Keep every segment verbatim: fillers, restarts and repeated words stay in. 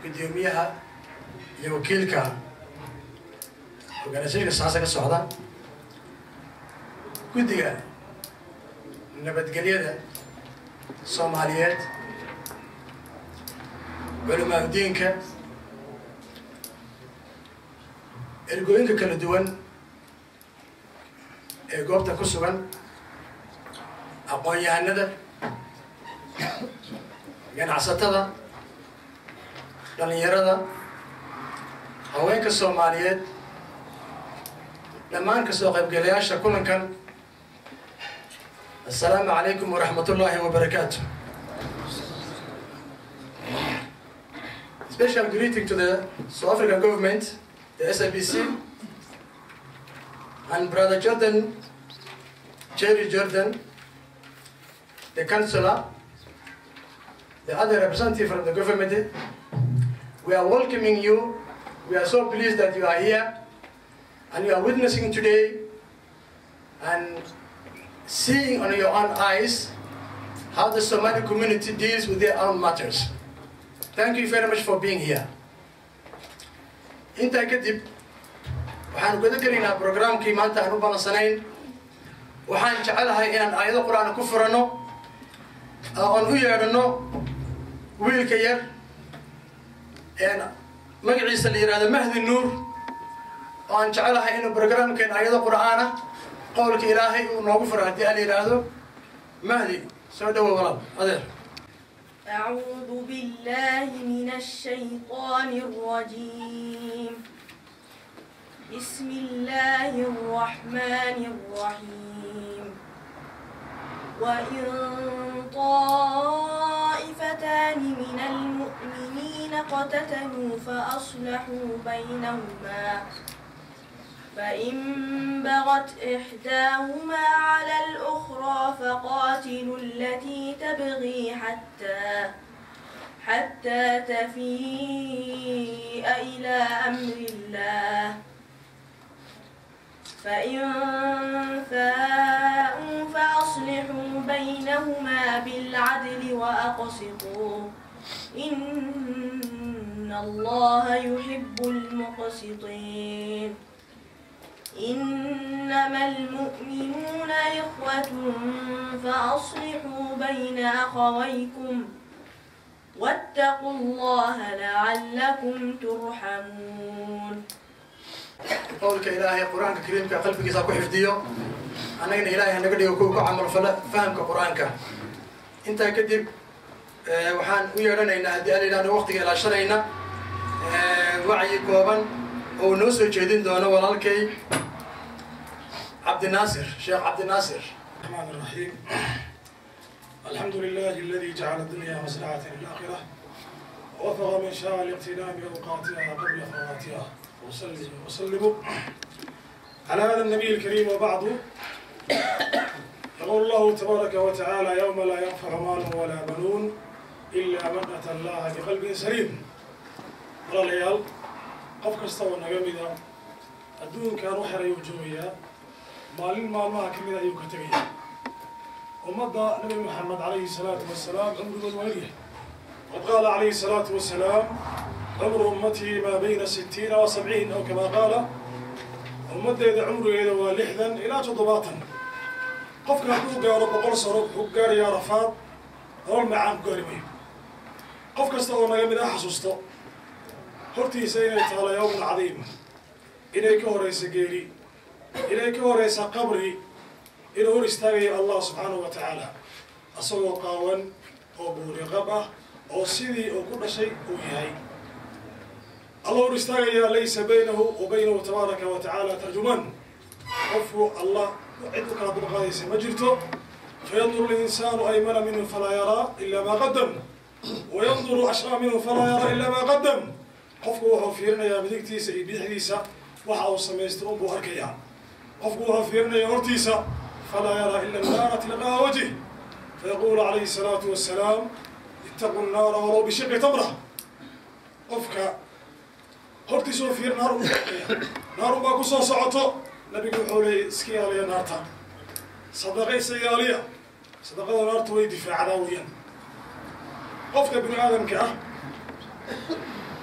قديميها يوكيلك وقال ساسا كسوحدا قديا نبت قليلة صوماليات علماء دينك ergooyinka kala duwan ee goobta ku sugan aqoon-yahanada ganacsatada dhalinyarada haweenka Soomaaliyeed dhammaan ka soo qaybgalayaasha kulankan assalaamu calaykum waraxmatullaahi wabarakaatuh. Special greeting to the South African government, the S A B C, and Brother Jordan, Jerry Jordan, the Councillor, the other representative from the government. We are welcoming you. We are so pleased that you are here and you are witnessing today and seeing on your own eyes how the Somali community deals with their own matters. Thank you very much for being here. inta kadib waxaan guda galaynaa barnaamijkii maanta aan u balansanayn waxaan jecelahay inaan aayado quraan ku furano oo aan u yeedhano wiilka yar ee magaciisa la yiraahdo Mahdi Nuur oo aan jecelahay inuu barnaamijkeen aayado quraan ah qowlka Ilaahay uu noogu furo hadii aan yiraahdo Mahdi soo dhawo walaal adeer. أعوذ بالله من الشيطان الرجيم. بسم الله الرحمن الرحيم. وإن طائفتان من المؤمنين اقتتلوا فأصلحوا بينهما فإن بغت إحداهما على الأخرى فقاتلوا التي تبغي حتى حتى تفيء إلى أمر الله فإن فاءوا فأصلحوا بينهما بالعدل وأقسطوا إن الله يحب المقسطين. إنما المؤمنون إخوة فأصلحوا بين أخويكم واتقوا الله لعلكم ترحمون. قولك إلهي القرآن الكريم كقلبك يساكو حفظيه أنا إن إلهي نقدر يكون عمل فهم كقرآنك أنت كذب وحان ويرنا إن هدي أنا وقتك إلى شرعنا وعي كوبا ونوصل جديد دونه ولالكي عبد الناصر شيخ عبد الناصر. الرحمن الرحيم. الحمد لله الذي جعل الدنيا مزرعة للآخرة ووفق من شاء لاغتنام أوقاتها قبل فواتها وسلم وسلموا على هذا النبي الكريم وبعض. يقول الله تبارك وتعالى يوم لا ينفع مال ولا بنون إلا من أتى الله بقلب سليم. قال العيال قف كستوى نجمدا الدون كانوا حري وجويا مالين مال ما كمدا يكتبيا ومضى نبي محمد عليه الصلاة والسلام عمره الوليه قد قال عليه الصلاة والسلام عمر أمتي ما بين ستين وسبعين أو كما قال أمتي إذا عمره إذا ولحدا إلى تضباطا قف كهدو قارب قرص رب قار يا رفاض رول معام قاربين قف كستوى نجمدا حسوسته hortii inay taala yawm عظيم inay ka horeysa geeri inay ka horeysa qabri inuu hor istaagay Allah subhanahu wa ta'ala asagoo qaawan oo buuri qab ah oo sidii uu ku dhashay uu yahay Allah hor istaagay laysa baynahu wa baynahu tabaaraka wa ta'ala tarjuman qofu Allah cid kala dulqaadaysa ma jirto fayanzuru al-insanu aymana minhu fala yara illa ma qaddam wa yanzuru ashra minhu fala yara illa ma qaddam qofku wuxuu fiirinayaa midigtiisa iyo bidixdiisa waxa uu sameystay uu arkayaa qofku wuxuu fiirinayaa hortiisa fala yara illa an-nar tilqa wajhi fayaqulu alayhi salatu wassalam ittaqu an-nar walau bi shiqqi tamra qofka hortiisa uu fiir naar uu naar uu ku soo socoto nabigu wuxuu leeyahay iska ilaaliya naarta sadaqaysa ilaaliya sadaqada naartu way difaacdaa weeyaan qofka bini aadamka ah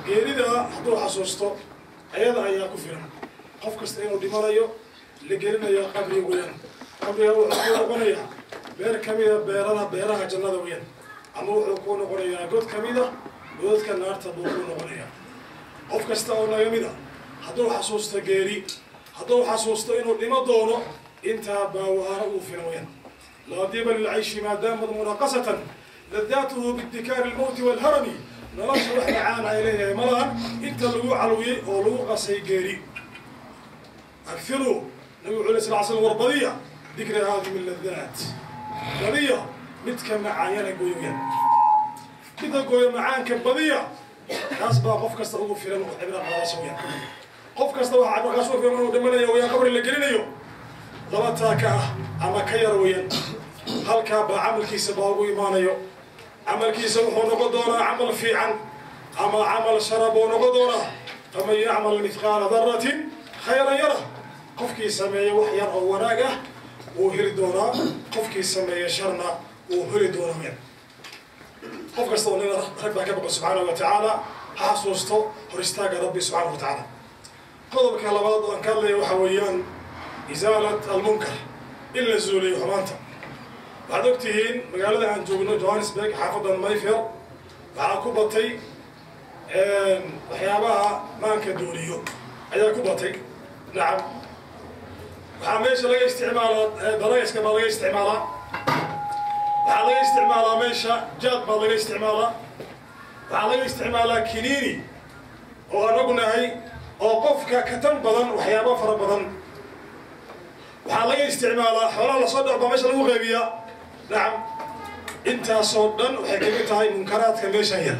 geerida hadduu xasuusto ayada ayaa ku filan qof kasta inuu dhimanayo la gelinayaa qabri weeyaan qabriga wuxuu ku noqonayaa beer ka mida beeraha beeraha jannada weeyaan ama wuxuu ku noqonayaa god ka mida godadka naarta buu ku noqonayaa qof kasta oo naga mida hadduu xasuusto geeri hadduu xasuusto inuu dhimo doono intaa baa waana uu filan weeyaan laa diba lilcayshi maadaamad munaqasatan ladaatuhu biidikaari almowti waalharami nolosha wax macaan ay leeyahay malahan inta lagu calwiyey oo lagu qasay geeri أكثروا نبي عليه الصلاة والسلام وربضية ذكر هذه من اللذات بضية متك معايا قويا كذا قويا معان كبضية ناس بقى قف كستروق في لنا عبر قاسويا قف كستروق عبر قاسويا في لنا دمنا يا قبر اللي قلنا يو ضبطاك أما كيرويا هل كاب عمل كيس باقوي ما نيو عمل كيس وحنا قدونا عمل في عن أما عمل شرب ونقدونا فمن يعمل مثقال ذرة خيرا يره قفكي سمي وحير أو وناقة وهري دونا قفكي سمي شرنا وهري دونا من قفك استوى ربك ربك سبحانه وتعالى حاسوستو هرستاق ربي سبحانه وتعالى قضبك على بعض أن كان لي وحويان إزالة المنكر إلا الزولي وحمانتا بعد وقتهين مقالة عن جوجنو جوانسبرغ حافظ المايفير على كوبتي وحيابها مانكا دوريو أيها كوبتي نعم وحاميش لقى استعمالا بلايس كما لقى استعمالا وحالقى استعمالا ميشا جاد ما لقى استعمالا وحالقى استعمالا كنيني وأنقنا هاي وقفك كتن بدن وحيابا فر بدن وحالقى استعمالا حولا لصدق بميشا لقى غيبيا نعم انت صدن وحكيمتها هاي منكرات كميشا هي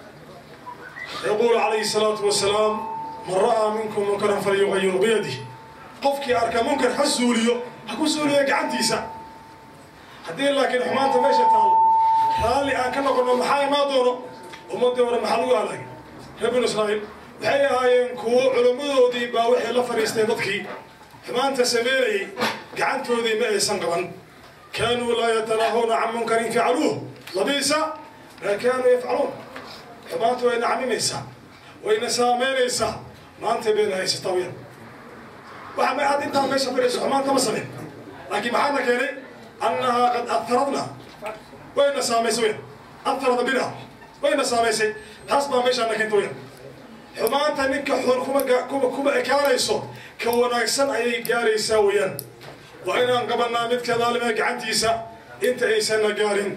يقول عليه الصلاة والسلام من رأى منكم منكرا فليغير بيده قفكي أركا منكر حسوليو حكو سوليو قعنتيسا حدين لكن حمانتا ماشا تال رالي أن كنا قلنا محاي ما دورو وما دورو محلوها لك ربنا إسرائيل وحي هايين كو علمو دي باوحي لفريستين ضدكي حمانتا سميري قعنتو دي مئي سنقبا كانوا لا يتناهون عن منكر فعلوه لبيسا ما كانوا يفعلون حمانتو إن عميميسا وإن سامينيسا ما أنت بينها يستوين وحما هاد انت ماشي في الحمان تمسمين لكن معانا كيري انها قد اثرتنا وين ساميسوين اثرت بنا وين ساميسي حسب ماشي انك انتوين حمان تنك حور كما كما كما اكاريسو كوناكسن اي غاريسا ويان وين ان قبلنا مد كذلك غعنتيسا انت ايسن غارين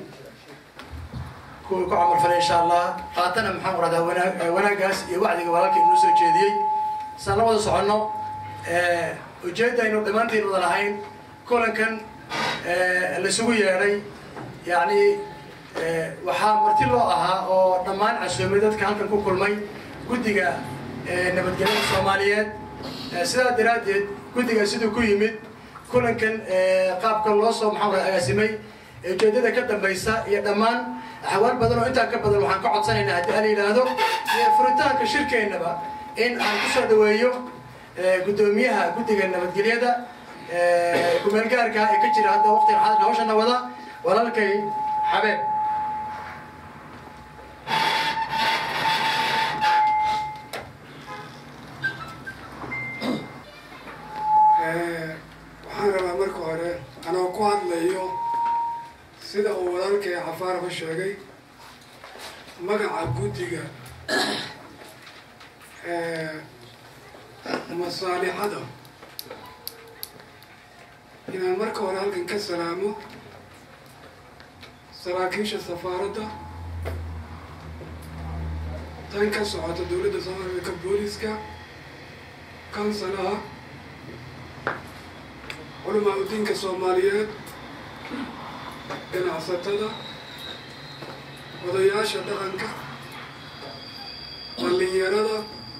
كل عمر فن ان شاء الله قاتنا محمد هذا وانا وانا قاس وعدي ولكن نسو جيدي سلام سعنا ujeedda aynu dhammaantiin wada lahayn kulankan la sugu yeedhay yacni waxaa marti loo ahaa oo dhammaan casuumay dadka halkan ku kulmay guddiga nabadgelyada Soomaaliyeed sidaa daraaddeed guddiga siduu ku yimid kulankan qaabka loo soo maxamed agaasimay ujeeddada ka dambaysa iyo dhammaan axwaal badan oo intaa ka badan waxaan ka codsanaynaa haddii aan yidhaahdo furitaanka shirkeennaba in aan ku soo dhaweeyo gudoomiyaha guddiga nabadgelyada kumeel gaarka ee ka jira hadda waqtiga xaadirka hawshana wada walaalkay xabeeb waxaan rabaa marka hore anoo ku hadlayo sida uu walaalkay xafaarba sheegay magaca guddiga masaalixada inaan marka hore halkan ka salaamo saraakiisha safaaradda tan ka socota dowladda Soomaaliya ka booliska kansalaha culamaa udiinka Soomaaliyeed ganacsatada odayaasha dhaqanka dhalinyarada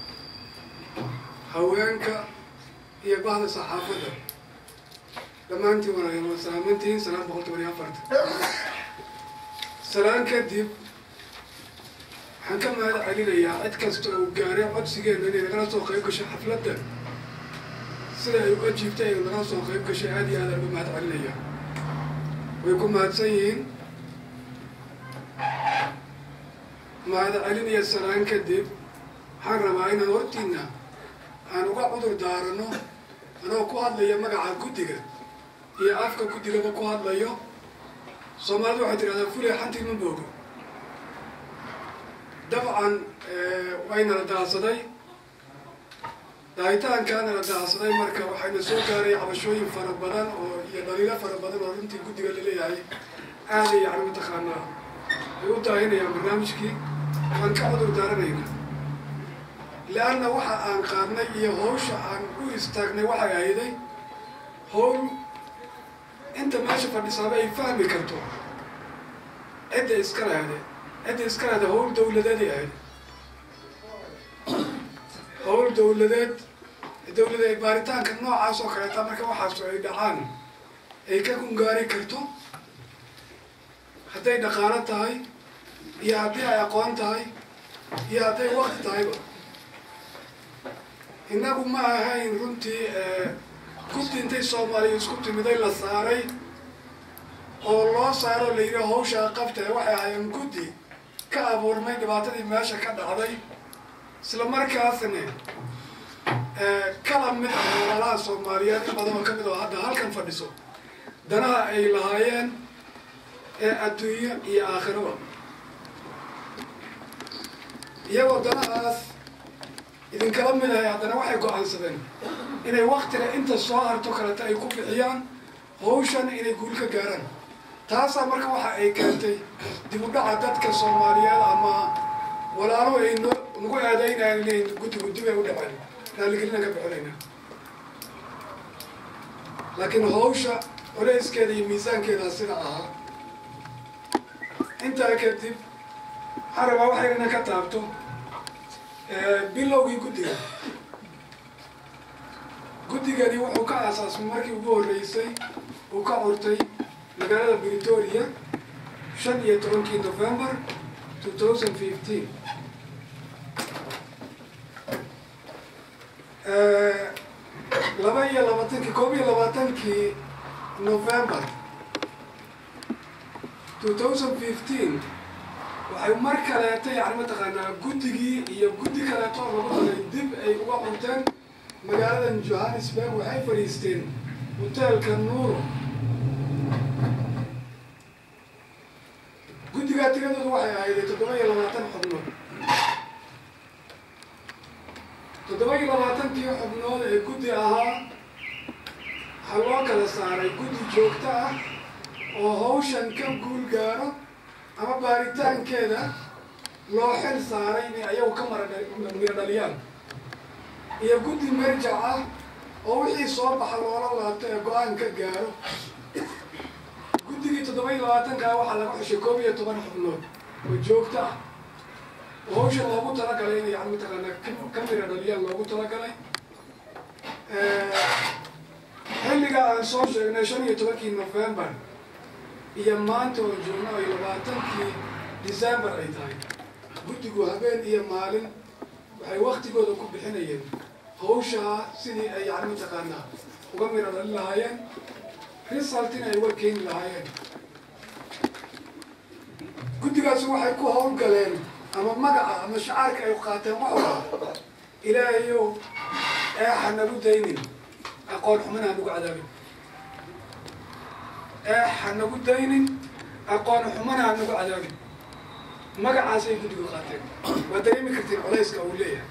haweenka iyo bahda saxaafadda dhammaantiin walaalayaal waa salaamantihiin salaam boqol toban iyo afartan salaan kadib waxaan ka mahad celinayaa cid kasta oo gaaray codsigeena inay nagala soo qayb gashay xafladda sida ay uga jiibtay ay nagala soo qayb gashay aad iyo aad aan uga mahad celinayaa way ku mahadsan yihiin mahad celinaya salaan kadib حرم عين ورتنا أنا وقعد دارنا أنا وقعد لي مجا على كدجة هي أفكار كدجة وقعد لي صومالي واحد هذا فلي حنتي من بوجو طبعا وين الدعسدي دايتان كان الدعسدي مركب وحين سوق كاري على شوي فرق بدن ويدليل فرق بدن ورنتي كدجة اللي هي هذه يعني متخانة يقول هنا يا برنامجكي وان كعدو دارنا لأن وحى أن قارنا يهوش أن يستغني وحى هيدي هو أنت ماشي في النصابة يفهمي كرتو أدي إسكار هذا أدي إسكار هذا هو الدولة دي هذه هو الدولة دي الدولة دي باريتان كان نوع عاصو خيطان مركا وحاسو يدعان أي كاكون قاري كرتو حتى دقارة هاي يعطي أقوان هاي يعطي وقت هاي إنكم ما هاي رنتي كنت أنتي صومالي كنت مدي للصاري والله صاروا اللي هو شاقفته وحي عين كنتي كأبور ما يبعتني ماشى كذا علي سلام مركزني كلام من ولا صوماليات بعد ما كملوا هذا هل كان فدسوا دنا أي لهاين الدنيا هي آخرها يا ودنا أس إذا كلام من هاي عندنا واحد قاعد سبين إن وقت أنت الصاهر تكرت أي كوب عيان هوشان إن يقول كجارن تاسع مركب واحد أي كنتي دي مدة عدد كصوماليات أما ولا رو إنه نقول هذين يعني قلت قلت بيه وده بعد نالك لنا كبعلينا لكن هوشة وليس كذا ميزان كذا سرعة أنت كتب حرب واحد أنا كتبته بلوغي قدية قدية دي وحكا أساس مركي وقول رئيسي وكا عرتي لقالة بريتوريا شن يترونكي نوفمبر ألفين وخمستاشر لبايا لباتنكي كوبي لباتنكي نوفمبر ألفين وخمستاشر waxay mar kaleeto yani mataqaanaa guddigii iyo guddi kaleeto lagu daray dib ay uga cunteen magaaladan Johannesburg waxay fariisteen hotelka Nuuro guddiga tiradoodu waxay ahayd toddoba iyo labaatan xubnood toddoba iyo labaatan-kii xubnood ee guddi ahaa waxaa loo kala saaray guddi joogto ah oo hawshan ka guul gaaro ama baaritaankeeda loo xil saaray inay ayagu ka mara dhaliyaan iyo guddi marjac ah oo wixii soo baxa loola laabto ee go-aan ka gaaro guddigii toddoba iyo labaatankaa waxaa laga xushay koob iyo toban xubnood oo joogto ah oo hawshan loogu talagalay inay yani mataqaanaa ka mira dhaliyaan loogu talagalay xilliga aan soo sheegnay shan iyo tobankii November iyo maanta oo joogno ay labaatankii December ay tahay guddigu habeen iyo maalin waxay waqtigooda ku bixinayeen hawshaa sidii ay yani mataqaanaa uga mira dhalin lahaayeen resultina ay uga keeni lahaayeen guddigaasi waxay ku howlgaleen ama magaca ama shacaarka ay qaateen waxa ilaahayow ee hanagu daynin aqoon xumana hanagu cadaabin ee hanagu daynin aqoon xumana hanagu cadaabin magacaasay guddigu qaateen waa dareemi kartiin culayska uu leeyahay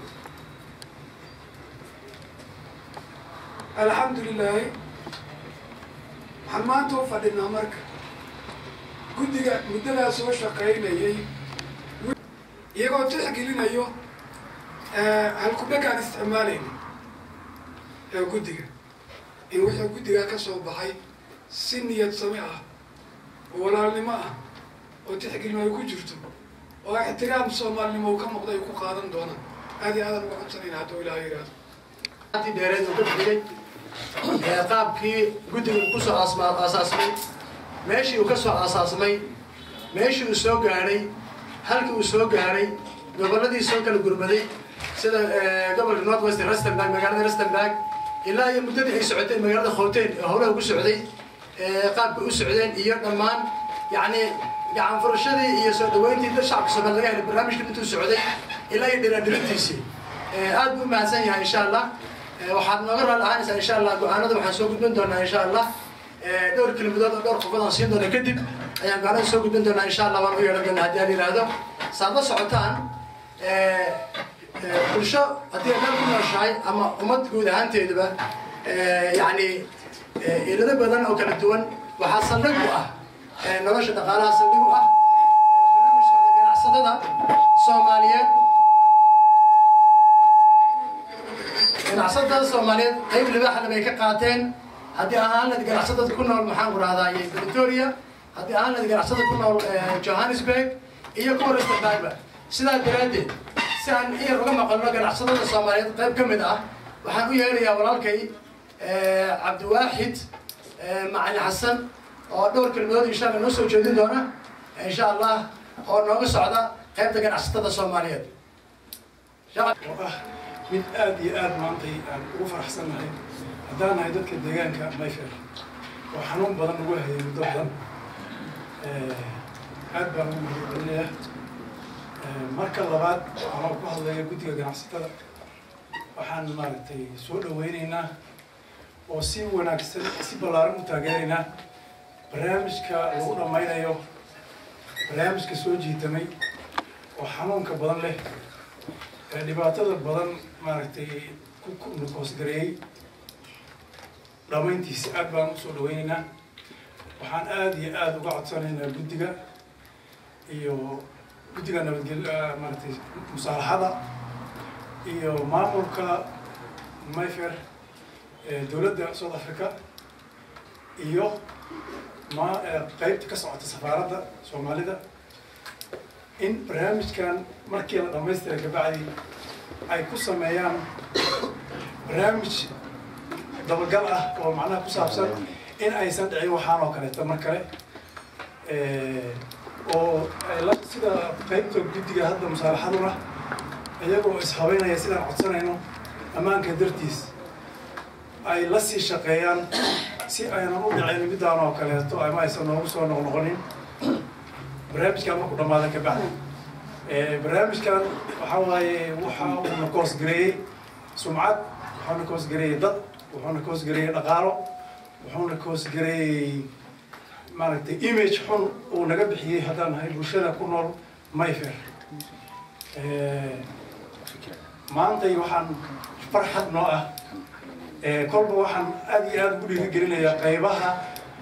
alxamdulilaahi waxaan maanta u fadhinaa marka guddiga muddadaa soo shaqaynayay iyagoo tixgelinayo halkudhagaan isticmaalayna ee guddiga in wixii guddigaa ka soo baxay si niyad sami ah oo walaalnimo ah oo tixgelin ay ku jirto oo ixtiraam soomaalinimo ka muuqda ay ku qaadan doonaan aad iyo aadan uga codsanayna hadduu ilaahay yidhaahdo anti dheereed uu ka bixiyey ee qaabkii guddiga ku soo aasaasmay meeshii uu ka soo aasaasmay meeshii uu soo gaadhay halkii uu soo gaadhay gobolladii soo kala gurmaday sida gobolka North West Rustenburg magaalada Rustenburg ilaa iyo muddadii ay socotay magaalada Gauteng ee howlaha ugu socday ee qaabka u socdeen iyo dhammaan yacni gacan furashadii iyo soo dhaweyntii dad shacabka Soomaaliyeed laga helay barnaamijka intuu socday ilaa iyo dhiraadhirintiisii aad buu mahadsan yahay insha allah waxaad nooga raali ahaanaysaa insha allah go-aanada waxaan soo gudbin doonaa insha allah dhowr kelmadood oo dhowr qofood aan siin doona kadib ayaan go-aanada soo gudbin doonaa insha allah waan u yeedhan doonaa haddii aan yidhaahdo saad la socotaan bulsho haddii ay meel ku nooshahay ama ummad guud ahaanteeduba yacni ilado badan oo kala duwan waxaa saldhig u ah nolosha dhaqaalaha saldhig u ah barnaamijka ganacsatada soomaaliyeed ganacsatada soomaaliyeed qayb libaaxda bay ka qaateen haddii ahaan lahayd ganacsatada ku nool maxaan ku rahdaa Pretoria haddii ahaan lahayd ganacsatada ku nool Johannesburg iyo kuwa Rustenburg sidaa daraaddeed si aan iyar uga maqalno ganacsatada soomaaliyeed qayb ka mid ah waxaan u yeerayaa walaalkay cabdiwaaxid macali xasan oo dhowr kelmadood insha allah noo soo jeedin doona insha allah oo nooga socda qaybta ganacsatada soomaaliyeed mid aad iyo aad maantay aan ugu faraxsannahay haddaan nahay dadka deegaanka Mayfair oo xanuun badan ugu hayay muddo badan aad baan ugu mahadcelinayaa marka labaad waxaan ku hadlayaa guddiga ganacsatada waxaan maaragtay soo dhawaynaynaa oo si wanaagsan si ballaaran u taageeraynaa barnaamijka lagu dhammaynayo barnaamijka soo jiitamay oo xanuunka badan leh dhibaatada badan maaragtay ku nukoosgareeyey dhammayntiisa aad baan usoo dhawaynaynaa waxaan aad iyo aad uga codsanaynaa guddiga iyo guddiga nabadgel maaragtay musaalaxada iyo maamulka Mayfair dowladda South Africa iyo ma qaybta ka socota safaaradda Soomaalida in barnaamijkan markii la dhamaystiray kabacdi ay ku sameeyaan barnaamij dabagal ah oo macnaha ku saabsan in aysan dhicin waxaan oo kaleeto mar kale oo sida qaybta guddiga hadda musaalaxaduna iyagoo ishabeynaya sidaan codsanayno ammaanka dartiis ay la sii shaqeeyaan si aynan u dhicin midaan oo kaleeto ama aysan noogu soo noqnoqonin barnaamijkan marku dhamaada ka bacdi barnaamijkan waxaa waaye waxa uu na koosgareeyey sumcad wuxuu na koosgareeyey dad wuxuu na koosgareeyey dhaqaalo wuxuu na koosgareeyey maaragtay image xun uu naga bixiyey haddaan nahay bulshada ku nool Mayfair maantay waxaan farxad noo ah kolba waxaan aad iyo aad ugu dhiirigelinayaa qaybaha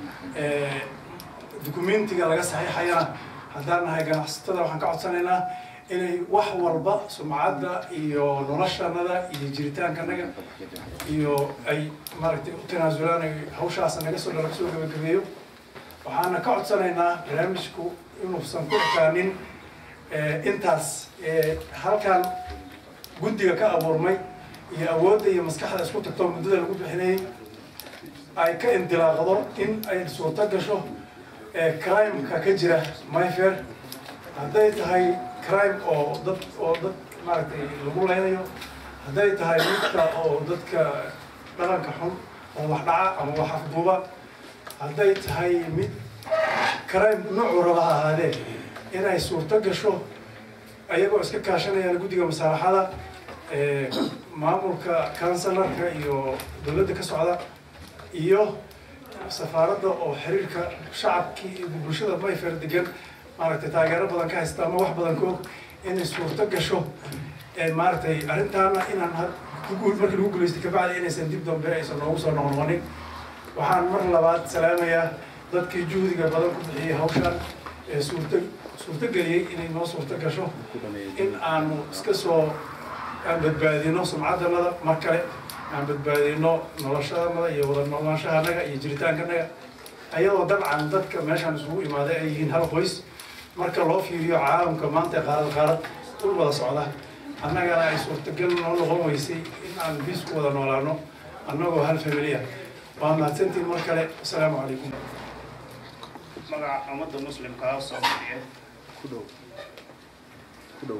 dukumentiga laga saxiixayana haddaan nahay ganacsatada waxaan ka codsanaynaa inay wax walba sumcadda iyo noloshanada iyo jiritaankanaga iyo ay maaragtay u tanaasulaan ay hawshaas naga soo laga soo gabagabeeyo waxaana ka codsanaynaa barnaamijku inuusan ku ekaanin intaas halkan guddiga ka abuurmay iyo awoodda iyo maskaxda isku tagto muddada lagu bixinayay ay ka indilaaqdo in ay suurto gasho crime-ka ka jira Mayfair hadday tahay crime oo dad oo dad maaragtay lagu leynayo hadday tahay midka oo dadka dhaqanka xun oo wax dhaca ama wax afduuba hadday tahay mid crime noocu raba ha ahaadee inay suurto gasho ayagoo iska kaashanayaan guddiga musaalaxada maamulka kansalarka iyo dowladda ka socda iyo safaaradda oo xiriirka shacabkii iyo bulshada Mayfair degan maaragtay taageero badan ka haysta ama wax badan koog inay suurto gasho maaragtay arrintaana inaan markii lagu guulaystay kabacdi inaysan dib dambe aysan noogu soo noqnoqonin waxaan mar labaad salaamayaa dadkii juhdiga badan ku bixiyey hawshan ee suurto suurtageliyey inay noo suurto gasho in aanu iska soo aan badbaadino sumcaddanada mar kale aan badbaadino noloshadannada iyo wada noolaanshahaanaga iyo jiritaankanaga ayadoo dabcan dadka meeshaan isugu imaaday ay yihiin hal qoys marka loo fiiriyo caalamka maanta qaarad qaarad ul wada socda annagana ay suurtagal noo noqon weysay in aan biis ku wada noolaano annagoo hal familiya waa mahadsantiin mar kale asalaamu calaykum magaca ummadda muslimka ah Soomaaliyeed ku dhow ku dhow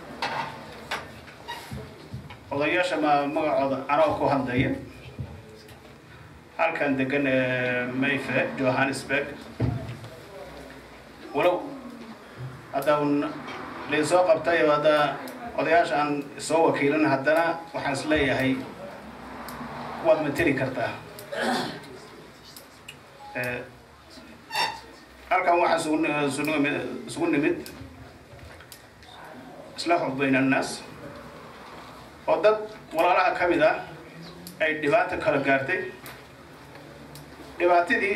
odayaasha ma magacooda anoo ku hadlaya halkan degan Mayfair Johannesburg walow hadda un leesoo qabtay hadda odayaasha aan soo wakiilan haddana waxaan is leeyahay waad mateli kartaa halkan waxaa isugu nimid islaaxu bayna annaas oo dad walaalaha ka mid ah ay dhibaato kala gaartay dhibaatadii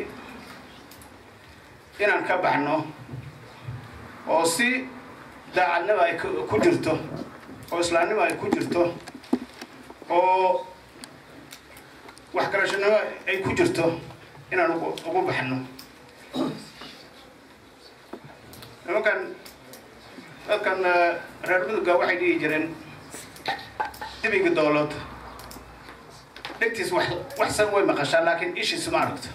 inaan ka baxno oo si daacadnimo ay ku jirto oo islaamnimo ay ku jirto oo wax garashanimo ay ku jirto inaan ugu baxno nimankan dadkan reer Mudug waxay dhihi jireen dibiga dawlad dhigtiis wax waxsan way maqashaa laakiin ishiis ma aragto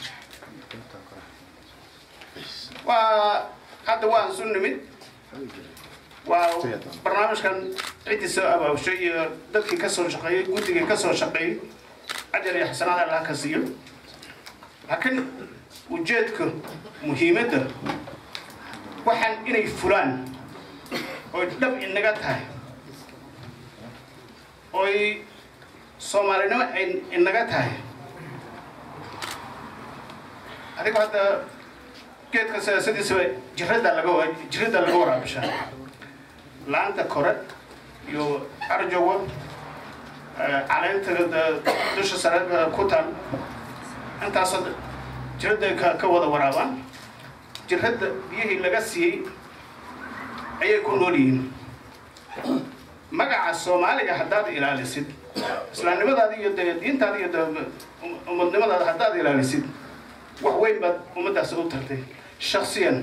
waa hadda waan soo nimid waa barnaamijkan cidii soo abaabshay iyo dadkii ka soo shaqeeyay guddiga ka soo shaqeeyay ajal iyo xasanaad Allah ka siiyo laakiin ujeedka muhiimadda waxaan inay fulaan oo dhab inaga tahay oo Soomaalina inaga tahay adiga hadda geedka siyaasadiisa jirada laga waa jirada laga waraabshaa laanta kore iyo arjowa caleenta dusha sare ku taal intaas jirada ka wada waraabaan jirada biyihii laga siiyey ayay ku nool yihiin magaca Soomaaliga haddaad ilaalisid islaamnimadaada iyo diintaada iyo ummadnimadaada haddaad ilaalisid wax weyn baad ummadaas u tartay shakhsiyan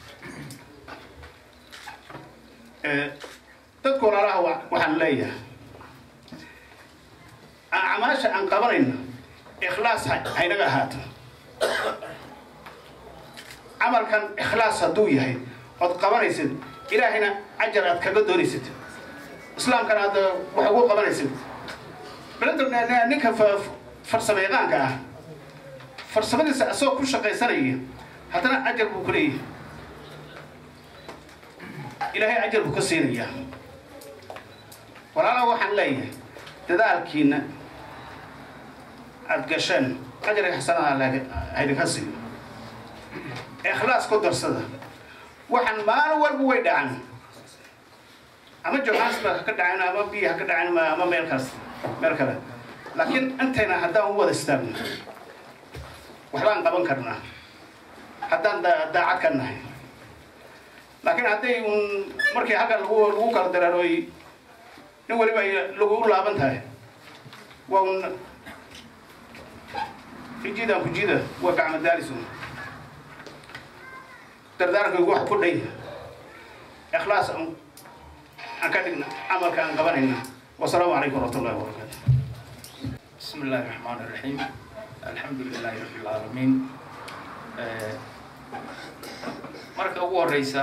dadku walaalaha waxaan leeyahay acmaasha aan qabanayno ikhlaas haynaga ahaato camalkan ikhlaas hadduu yahay ood qabanaysid ilaahina ajar aad kaga doonaysid islaamkana aad wax ugu qabanaysid baladna ninka farsamayaqaanka ah farsamadiisa asoo ku shaqaysanaya haddana ajar buu ku leeyahay ilaahay ajar buu ka siinayaa walaalaha waxaan leeyahay dadaalkiina aad gasheen ajar iyo xasanaad idinka siiyo ikhlaas ku darsada waxaan maalin walba way dhacan ama Johannesburg ka dhacayna ama biyaha ka dhacayna ama meel kaas meel kale laakiin intayna haddaan u wada istaagno waxbaan qaban karnaa haddaan daacad ka nahay laakiin hadday markii halkan lagu lagu kala daraaroy nin waliba lagu u laaban tahay waa un fijida ku jida waa gacmo daalisun dardaarka wax ku dhay ikhlaas aan ka dhigna amalka aan qabanayna wassalaamu calaykum warahmatullahi wabarakatuh bismillahir rahmanir rahim alxamdulillahi rabbil caalamiin marka ugu horeysa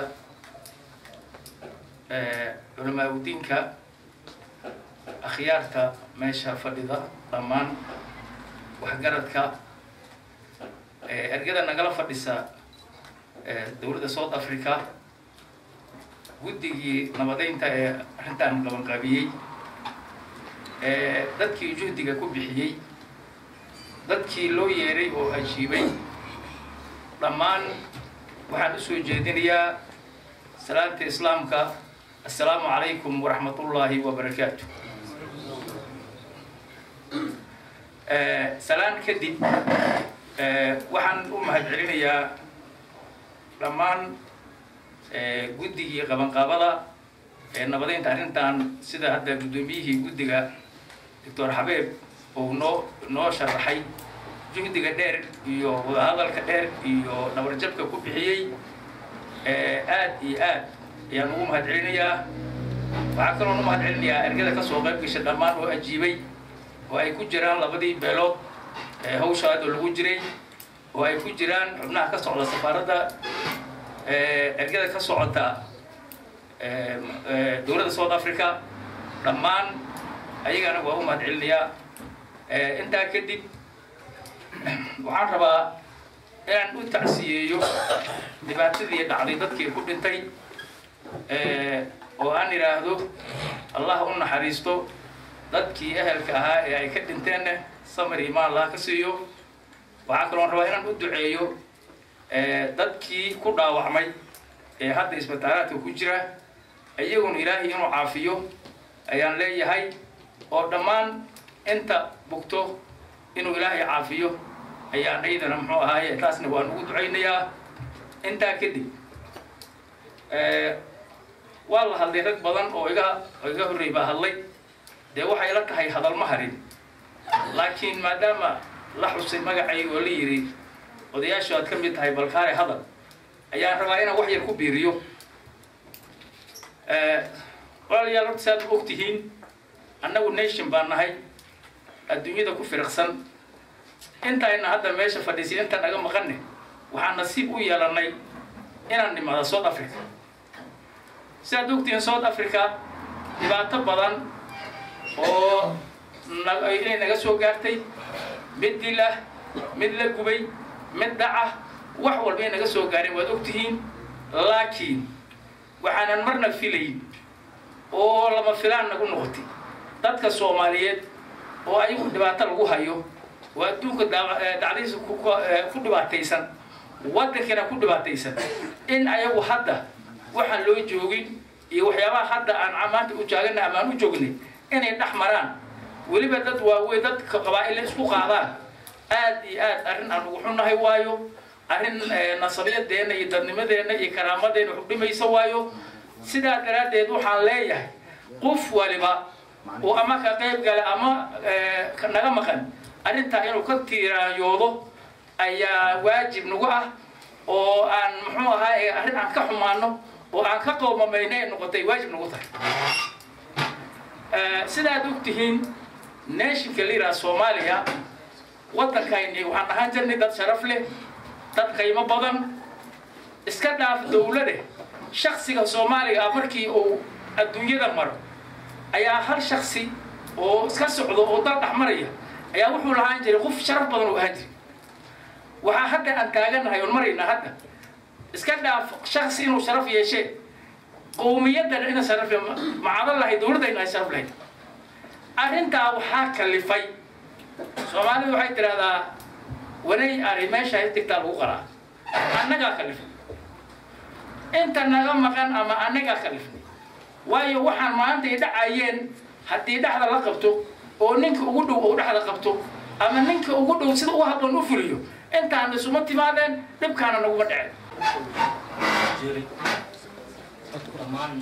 culamaa diinka akhyaarta meesha fadhida dhammaan waxgaradka ergada nagala fadhisa dowladda South Africa guddigii nabadeynta ee arrintan qaban qaabiyey dadkii juhdiga ku bixiyey dadkii loo yeeray oo ajiibay dhammaan waxaan u soo jeedinayaa salaanta islaamka assalaamu calaykum waraxmatullaahi wabarakaatuh salaan kadib waxaan u mahadcelinayaa dhammaan guddigii qabanqaabada ee nabadeynta arrintan sida hadda guddoomiyihii guddiga doctor Xabeeb oo noo noo sharaxay juhdiga dheer iyo wadahadalka dheer iyo nabarjabka ku bixiyey aad iyo aad ayaan ugu mahadcelinayaa waxaa kaloo u mahadcelinayaa ergada ka soo qayb gashay dhammaan oo ajiibay oo ay ku jiraan labadii beelood ee hawshaada lagu jiray oo ay ku jiraan xubnaha ka socda safaaradda ergada ka socota dowladda South Africa dhammaan ayagana waa u mahadcelinayaa intaa kadib waxaan rabaa inaan u tacsiyeeyo dhibaatadii dhacday dadkii ku dhintay oo aan iraahdo allah u naxariisto dadkii ehelka ahaa ee ay ka dhinteenna samir imaan allah ka siiyo waxaan kaloo rabaa inaan u duceeyo dadkii ku dhaawacmay ee hadda isbitaalaadka ku jira iyaguna ilaahay inuu caafiyo ayaan leeyahay oo dhammaan inta bugto inuu ilaahay caafiyo ayaan ayadana muxuu ahaaye taasna waan ugu ducaynayaa intaa kadib waa la hadlay rag badan oo iga iga horreey baa hadlay dee waxay la tahay hadal ma harin laakiin maadaama la xusay magacay oo la yidhi odayaashu aad ka mid tahay balkaare hadal ayaan rabaa inaan wax yar ku biiriyo walaalayaal horta saad og tihiin annagu nation baan nahay adduunyada ku firiqsan intayna hadda meesha fadhiisay inta naga maqanne waxaan nasiib u yeelanay inaan nimaado South Africa saad og tihiin South Africa dhibaato badan oo inay naga soo gaartay mid dila mid la gubay mid dhaca wax walba naga soo gaareen waad og tihiin laakiin waxaanan marna filayn oo lama filaan nagu noqotay dadka Soomaaliyeed oo ay dhibaato lagu hayo waa adduunka dacdiisa ku dhibaataysan waddankana ku dhibaataysan in ayagu hadda waxaan loo joogin iyo waxyaabaha hadda aan maanta u jaaganna ama aan u joognay inay dhex maraan weliba dad waaweyn dadka qabaa'il isku qaadaan aad iyo aad arrin aan ugu xunnahay waayo arrin nasabiyadeena iyo dadnimadeena iyo karaamadeena wax dhimaysa waayo sidaa daraadeed waxaan leeyahay qof waliba oo ama ka qayb gala ama naga maqan arrinta inuu ka tiiraayoodo ayaa waajib nagu ah oo aan muxuu ahaa arrin aan ka xumaano oo aan ka qowmamayna noqotay waajib nagu tahay sidaad og tihiin nationka lira Soomaaliya waddankayni waxaan ahaan jirnay dad sharaf leh dad qiimo badan iska dhaaf dawladda shakhsiga Soomaaliga markii uu adduunyada maro ayaa hal shakhsi oo iska socdo oo dal dhaxmaraya ayaa wuxuu lahaan jiray qof sharaf badan oo ahaan jiray waxa hadda aan taaganahay oo marayna hadda iska dhaaf shakhsi inuu sharaf yeeshay qowmiyadda inay sharaf macada lahayd dawladda inay sharaf lahayd arrintaa waxaa kalifay Soomaalidu waxay tiraahdaa wanay ari meesha inta lagu qaraa annaga kalifay inta naga maqan ama annaga kalifay waayo waxaan maanta dhacayeen haddii dhaxda la qabto oo ninka ugu dhow oo dhaxda qabto ama ninka ugu dhow sida uu haddan u fuliyo intaan isuma timaadeen dhibkaana nagu dhacay jiri dhammaan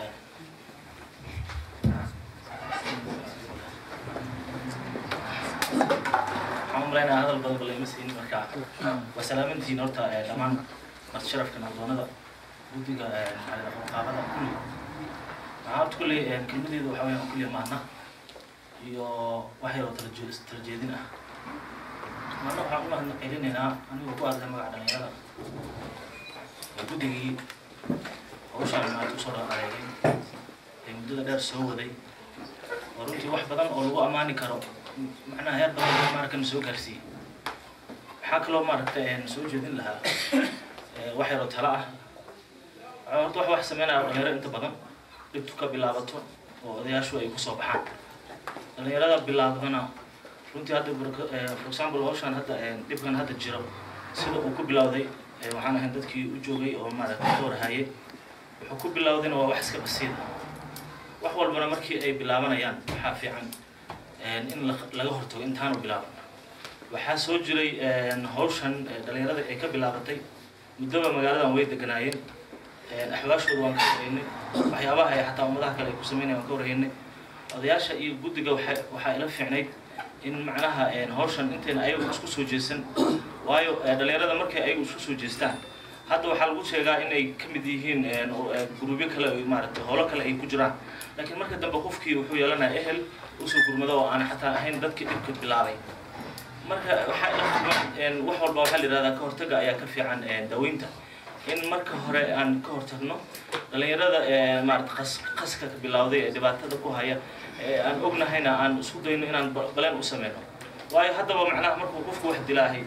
عمرنا هذا البلد اللي مسكين مركع وسلامتي نورتا دمان مرت شرف كنا دووندا وديغا على قابada kulli waxaad kulli kelmadeedu waxa weeyaan kulli maana iyo wax yar oo tarjeedin ah maana waxa uu aan elinayna anigu ku aadna magaca dhalinyarada gudigii hawshan maanta soo dhaqaaleeyay ee muddada dheer soo waday oo runtii wax badan oo lagu amaani karo macnaha heer badan markan soo gaarsiiyay waxa kale oo maaragtay soo jeedin lahaa wax yar oo tala ah horta wax wax sameynaa dhalinyaro inta badan dhibtu ka bilaabato oo odayaashu ay ku soo baxaan dhalinyarada bilaabana runtii hadda for example hawshan hadda dhibkan hadda jiro sida uu ku bilowday waxaan ahayn dadkii u joogay oo maaragtay doorahaye wuxuu ku bilowdayna waa wax iska basiid wax walbana markii ay bilaabanayaan waxa fiican in laga hortago intaan u bilaaban waxaa soo jiray hawshan dhalinyarada ay ka bilaabatay muddaba magaaladan way deganaayeen axwaashooda waan ka horeynay waxyaabaha ay xataa ummadaha kale ay ku sameynayaan waan ka horeynay odayaasha iyo guddiga waxaa ila fiicnayd in macnaha hawshan intayna ayagu isku soo jeesan waayo dhalinyarada markay ayagu isku soo jeestaan hadda waxaa lagu sheegaa inay ka mid yihiin guruubyo kale maaragtay howlo kale ay ku jiraan laakiin marka dambe qofkii wuxuu yeelanayaa ehel usoo gurmado oo aan xataa ahayn dadkii dhibka bilaabay marka waxaa wax walba waxaa la yidhahdaa ka hortaga ayaa ka fiican daweynta in marka hore aan ka hortagno dhalinyarada maaragtay qas qaska ka bilowday ee dhibaatada ku haya aan ognahayna aan isku dayno inaan baleen u sameyno waayo haddaba macnaha markuu qofku wax dilaahay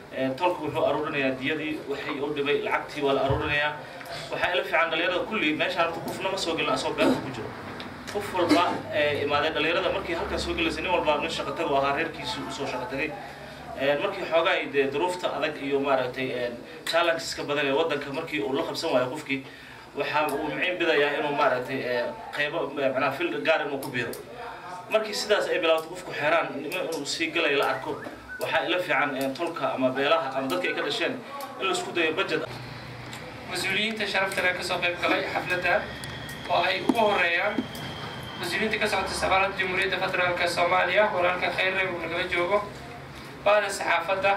tolku wuxuu aruurinayaa diyadii waxay u dhibay lacagtii waa la aruurinayaa waxaa ila fiican dhalinyarada kulli meeshaan horta qofna ma soo gelin asoo beerta ku jiro qof walba imaadeen dhalinyarada markii halkaas soo gelisay nin walba nin shaqo tago ahaa reerkiisu usoo shaqo tagay markii xoogaa dee duruufta adag iyo maaragtay challengeska badan ee waddanka markii uu la qabsan waayo qofkii waxaa uu miciin bidayaa inuu maaragtay qaybo macnaha fil gaar inuu ku biiro markii sidaas ay bilaabato qofku xeeraan inuu sii galay la arko waxaa ila fiican tolka ama beelaha ama dadka ay ka dhasheen in la isku dayo budget mas-uuliyiinta sharafta leh ka soo qayb galay xafladda oo ay ugu horeeyaan mas-uuliyiinta ka socota safaaradda jamhuuriyadda federaalka soomaaliya walaalka khayre uu nagala joogo baada saxaafadda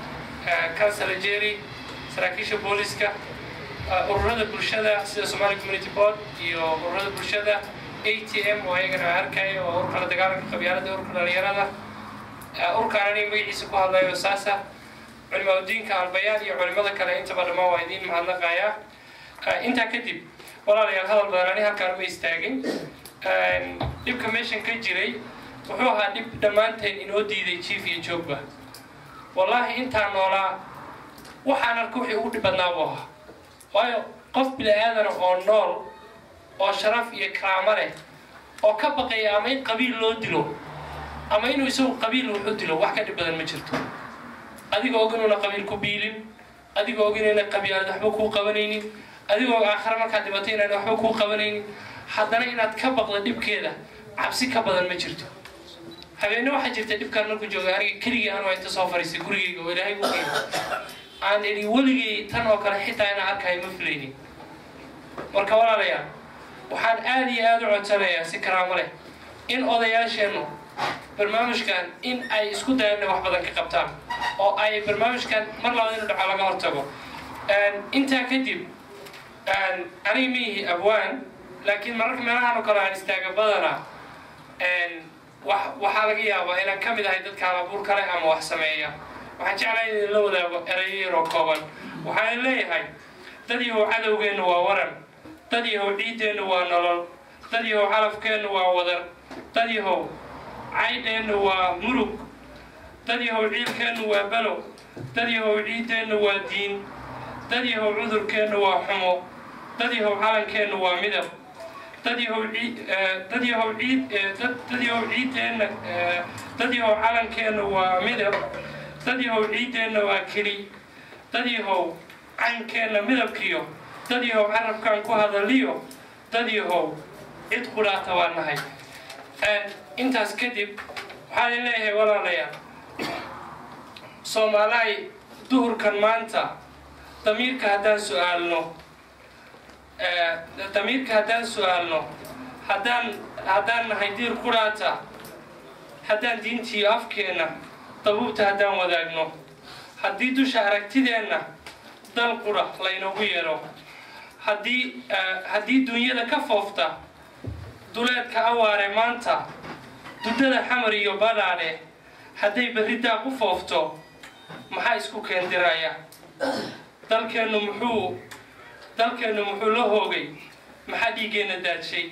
kansala jerry saraakiisha booliska ururada bulshada sida Somali Community Board iyo ururada bulshada A T M oo ayagana arkaya oo ururka la dagaalanka qabyaalada ururka dhalinyarada ururka aniga magaciisa ku hadlayo saasa culimada diinka albayaan iyo culimada kale intaba dhammaan waa idiin mahadnaqaya intaa kadib walaalayaal hadal badan ani halkaan ma istaagin dhibka meeshan ka jiray wuxuu ahaa dhib dhammaanteen inoo diiday chief iyo joogba wallahi intaan noolaa waxaan arko wixii ugu dhib badnaa buu ahaa waayo qof bini-aadan oo nool oo sharaf iyo karaamo leh oo ka baqaya ama in qabiil loo dilo ama inuu isagu qabiil wuxuu dilo wax ka dhib badan ma jirto adigoo og inuuna qabiil ku biilin adigoo og inayna qabyaalad waxba kuu qabanaynin adigoo aakhare markaad dhibato inayna waxba kuu qabanaynin haddana inaad ka baqdo dhibkeeda cabsi ka badan ma jirto habeenne waxaa jirta dhibkaan markuu jooga aniga keligii aan waa inta soo fariistay gurigayga oo ilaahay u geeyo aan idhi weligay tan oo kale xitaa inaan arkayo ma filaynin marka walaalayaal waxaan aad iyo aad u codsanayaa si karaamo leh in odayaasheennu barnaamijkan in ay isku dayaan inay wax badan ka qabtaan oo ay barnaamijkan mar labaad inuu dhaco laga hortago intaa kadib aniga ma yihi abwaan laakiin mararka meelahaan oo kale aan istaaga badana waxaa laga yaabaa inaan ka mid ahay dadka halabuur kale ama wax sameeya waxaan jeclahay in la wadaago erayo yaroo kooban waxaan leeyahay dad yahow cadowgeennu waa waran dad yahow ciiddeennu waa nolol dad yahow calafkeennu waa wadar dad yahow caydheennu waa murug dad yahow ciilkeennu waa balo dad yahow ciiddeennu waa diin dad yahow cudurkeennu waa xumo dad yahow calankeennu waa midab dad yahow ciid dad yahow ciid dad yahow ciiddeenna dad yahow calankeennu waa midab dad yahow ciiddeenna waa keli dad yahow caynkeenna midabkiyo dad yahow carabkaan ku hadaliyo dad yahow cid qudhaata waa nahay intaas kadib waxaan leeyahay walaalayaal Soomaaliay duhurkan maanta damiirka haddaan su'aalno damiirka haddaan su'aalno haddaan haddaan nahay diir qudhaata haddaan diintii afkeenna dabuubta haddaan wadaagno haddii dusha aragtideenna dal qudha laynoogu yeero haddii haddii dunyada ka foofta duleedka awaare maanta dudada xamar iyo badhaadhe hadday berridaa ku foofto maxaa isku keendiraya dalkeennu muxuu dalkeennu muxuu la hoogay maxaa dhiiggeenna daadshay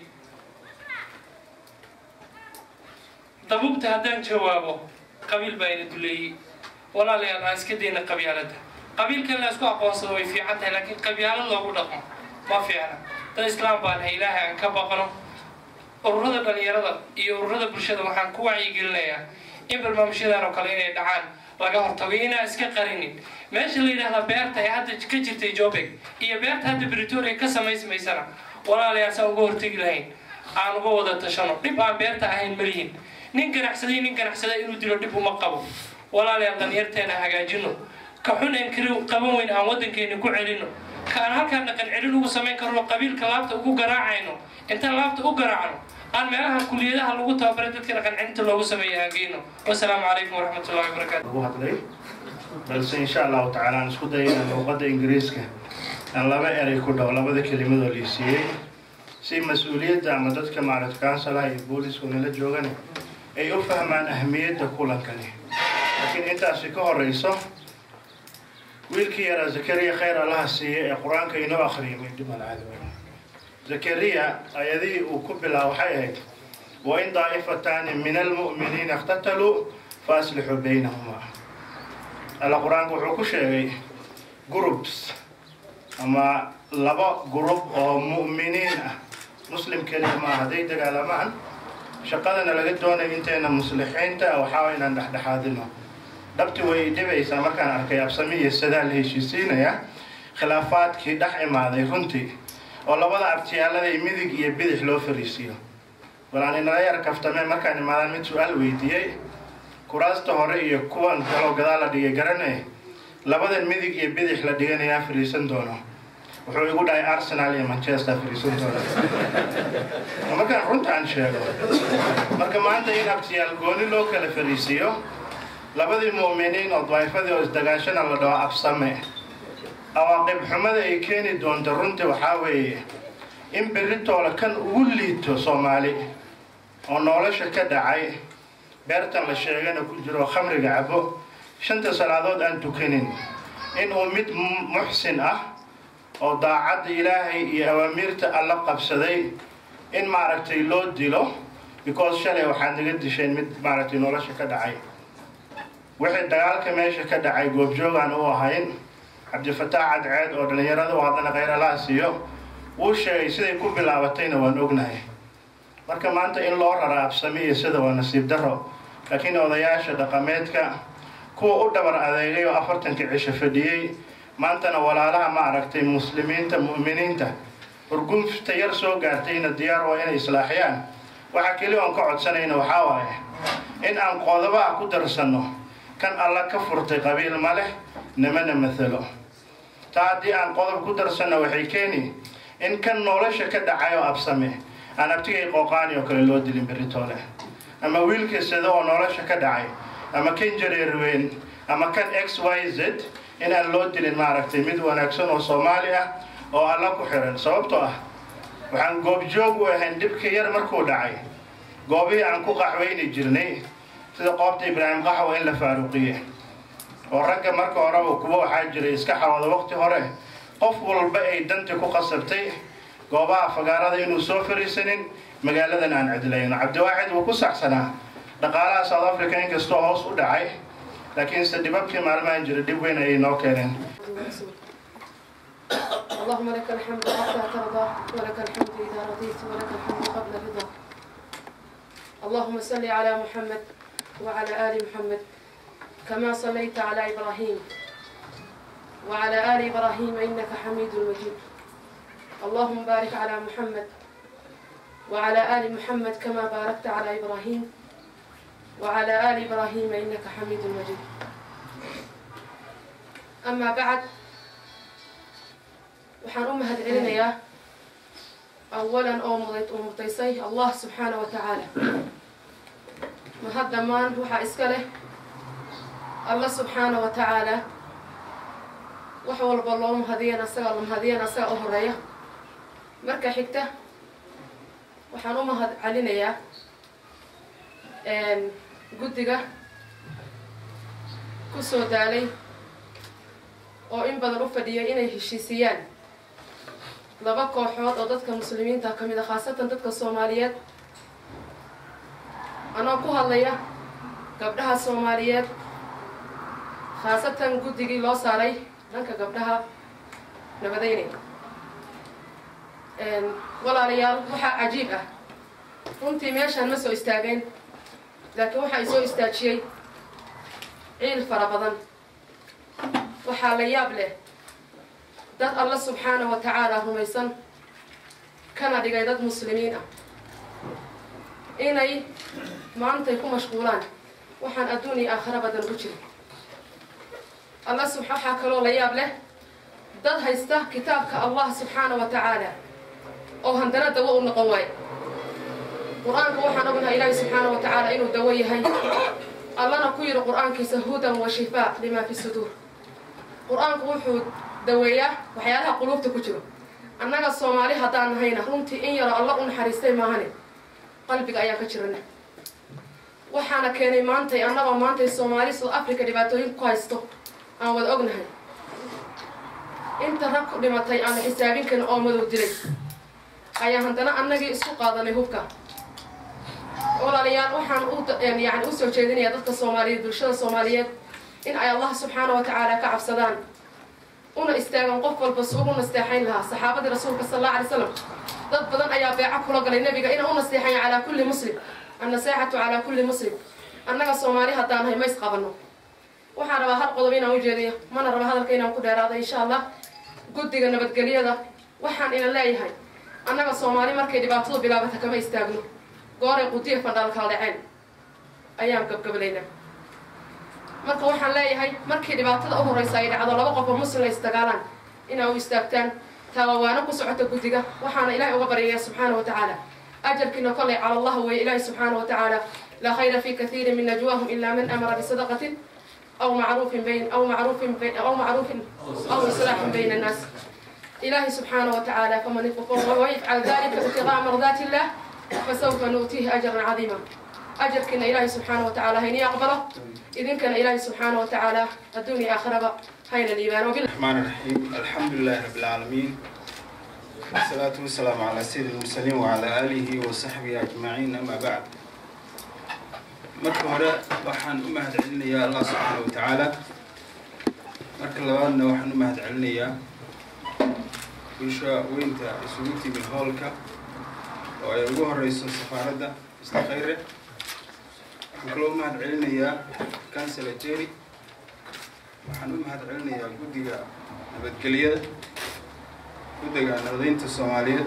dabuubta haddaan jawaabo qabiil baa ina duleeyey walaalayaal aan iska dayna qabyaaladda qabiilkan la isku aqoonsado way fiican tahay laakiin qabyaalad loogu dhaqmo ma fiicna dad islaam baan hay ilaahay aan ka baqno ururada dhalinyarada iyo ururada bulshada waxaan ku wacyigelinayaa in barnaamijyadan oo kale inay dhacaan laga hortago inaan iska qarinin meesha la yidhaahdaa beerta ee hadda ka jirtay Joburg iyo beerta hadda Pretoria ka samaysmaysana walaalayaal saa uga hortagi lahayn aan uga wada tashano dhib aan beerta ahayn malihin nin ganacsaday nin ganacsaday inuu dilo dhib uma qabo walaalayaal dhalinyarteena hagaajino ka xun aan kari qaban weyn aan waddankeena ku celino ka aan halkaan dhaqan celin ugu samayn karno qabiilka laabta ugu garaacayno inta laabta u garaacno aan meelaha kuliyadaha lagu tababaray dadka dhaqan celinta loogu sameeyo aan geeyno wassalaamu calaykum waraxmatullaahi wabarakaatu ugu hadlay balse insha allahu tacaala aan isku dayo inaan luqadda ingiriiska aan laba eray ku dhaw labada kelimadoo liisiiyey si mas-uuliyadda ama dadka maaragta kansalaha iyo booliska nala joogana ay u fahmaan ahamiyadda kulankani laakiin intaasi ka horeyso wiilkii yaraa zakariya khayr allaha siiyey ee qur-aanka inoo akhriyay midhimal cadaweyn zakariya ayadii uu ku bilaabo waxay ahayd wain daa'ifataani min almu'miniina iqtataluu faaslixuu baynahumaa القرآن وحكو شيء groups أما لبا جروب أو مؤمنين مسلم كلمة هذي دجال معا شقدنا لقيتونا إنتنا مصلحين تا أو حاولنا نحد حاضنا دبتي ويدبي سما كان أركياب سمية السدال هيشيسينا يا خلافات كده حما ذي فنتي والله وضع ابتيال ذي مذق يبدح لو فريسيو ولأن إن رأي ركفتنا ما كان مالان متسؤال ويدي كراسته هري يكون كلو قدالة دي قرنه لبدا المذق يبدح لدينا يا فريسن دونه wuxuu igu dhahay Arsenal iyo Manchester firiisun doona ama kan runta aan sheego marka maanta in abtiyaal gooni loo kala fariisiyo labadii muuminiin oo dwaayfadii oo isdagaashana la dhaw absame awaaqib xumada ay keeni doonto runtii waxaa weeye in berritoola kan ugu liito Soomaali oo nolosha ka dhacay beertan la sheegana ku jiro khamriga cabo shanta salaadood aan tukanin in uu mid muxsin ah oo daacad ilaahay iyo awaamirta alla qabsaday in maaragtay loo dilo because shalay waxaan naga disheen mid maaragtay nolosha ka dhacay wixii dagaalka meesha ka dhacay goobjoogan u ahayn Cabdifataax Cadceed oo dhalinyarada oo hadana qeyr la siiyo uu sheegay siday ku bilaabatayna waan ognahay marka maanta in loo rara absamiyo sida waa nasiib daro laakiin odayaasha dhaqameedka kuwa u dhabar adeegay oo afartanka cisho fadhiyay maantana walaalaha ma aragtay muslimiinta muuminiinta urgumta yar soo gaartayna diyaar waa inay islaaxiyaan waxa kaliya aan ka codsanayna waxa waaye in aan qodobaha ku darsano kan alla ka furtay qabiil ma leh nimana mathalo taadi aan qodob ku darsano waxay keeni in kan nolosha ka dhacayo absame aan abtigay qooqaani oo kale loo dilin beritoole ama wiilka sida oo nolosha ka dhacay ama kan jareerweyn ama kan X Y Z in aan loo dilin maaragtay mid wanaagsan oo Soomaali ah oo alla ku xiran sababtoo ah waxaan goob joog u ahayn dibka yar markuu dhacay goobii aan ku qaxweyni jirnay sida qoobta Ibraahim Qaxwo in la faaruqiye oo ragga marka hore uu kuwa waxaa jiray iska xawada waqti hore qof walba ay danta ku qasabtay goobaha fagaarada inuu soo fariisanin magaaladan aan cidlayno Cabdiwaxid uu ku saxsanaa dhaqaalaha South Africa in kastoo hoos u dhacay لكن سدبابك معلمان جرى دي وين أي نوكرين اللهم لك الحمد حتى ترضى ولك الحمد إذا رضيت ولك الحمد قبل الرضا اللهم صل على محمد وعلى آل محمد كما صليت على إبراهيم وعلى آل إبراهيم إنك حميد مجيد اللهم بارك على محمد وعلى آل محمد كما باركت على إبراهيم وعلى آل إبراهيم إنك حميد مجيد أما بعد وحان أمهد علينا أولا أمضيت أمضيسي الله سبحانه وتعالى مهد مان وحا إسكاله الله سبحانه وتعالى وحول بالله مهدينا سأل مهدينا سأل أهرية مركا حكته وحان أمهد علينا guddiga ku soo daalay oo in badan u fadhiyay inay heshiisiyaan laba kooxood oo dadka muslimiinta ka mid ah khaasatan dadka Soomaaliyeed anoo ku hadlaya gabdhaha Soomaaliyeed khaasatan guddigii loo saaray dhanka gabdhaha nabadeynay een walaalayaal waxa cajiib ah runtii meeshan ma soo istaageen laakiin waxa ay soo istaajiyay ciil fara badan waxaa la yaab leh dad alla subxaanahu wa tacaala rumaysan kana dhigay dad muslimiin ah inay maantay ku mashquulaan waxaan adduun iyo aakhira badan ku jirin alla waxaa kaloo la yaab leh dad haysta kitaabka allah subxaanahu wa tacaala oo handana dawo u noqon waaye قرآنك وحنا نقولها إلهي سبحانه وتعالى إنه دوية هاي الله نقول قرآنك هدى وشفاء لما في الصدور قرآنك وحود دوية وحيالها قلوب تكتره أنك الصومالي هدان هينا رمتي إن يرى الله أن حريستي ما هني قلبك أيا كترنا وحنا كاني مانتي أنا ومانتي الصومالي سو أفريقيا دباتوين كويستو أنا ود أغنها أنت ركض دمتي أنا حسابين كان أمد ودري أيا هندنا أنك السوق هذا لهوكا walaalayaal waxaan u yani u soo jeedinayaa dadka Soomaaliyeed bulshada Soomaaliyeed إن أي الله سبحانه وتعالى كعب صدان una istaagan qof walba si ugu nasteexayn lahaa saxaabadii rasuulka sallallahu alayhi wasallam dad badan ayaa beeca kula galay nabiga inuu u nasteexayn ala kulli muslim an-nasihatu ala kulli muslim annaga Soomaali hadaan hay ma is qabano waxaan rabaa hal qodob inaan u jeediyo mana raba hadalka inaan ku dheeraado insha Allah guddiga nabadgelyada waxaan ina leeyahay annaga Soomaali markay dhibaatadu bilaabata kama istaagno gooray qudiye fadal kala dhaceen ayaan gabgabaleynaa marka waxaan leeyahay markii dhibaatada u horeysa ay dhacdo laba qof oo muslim is dagaalaan inay u istaagtaan taawaana ku socota guddiga waxaana ilaahay uga baryayaa subxaanahu wa ta'ala ajarkina kolay cala allah wa ilaahay subxaanahu wa ta'ala la khayra fi kathirin min najwaahum illa man amara bi sadaqatin aw ma'rufin bayn aw ma'rufin bayn aw ma'rufin aw islahin bayna an-nas ilaahay subxaanahu wa ta'ala faman yaf'al dhalika ibtigha'a mardati allah fasawfa nu'tihi ajran 'azima ajarkina ilaahay subxaanahu wa ta'ala hayni aqbalo إذن كان إلهي سبحانه وتعالى الدنيا آخرة هين الإيمان وبال الرحمن الرحيم الحمد لله رب العالمين والصلاة والسلام على سيد المرسلين وعلى آله وصحبه أجمعين أما بعد مركب هراء وحن أمهد علنا يا الله سبحانه وتعالى مركب لبعضنا وحن أمهد علنا يا وشا وينت سويتي بالهولكا ويقوه الرئيس السفارة استخيره وكلهم مهد علنا يا كانسل جيري وحنو مهد علنا يا جوديا نبتكلية جوديا نرضينت الصومالية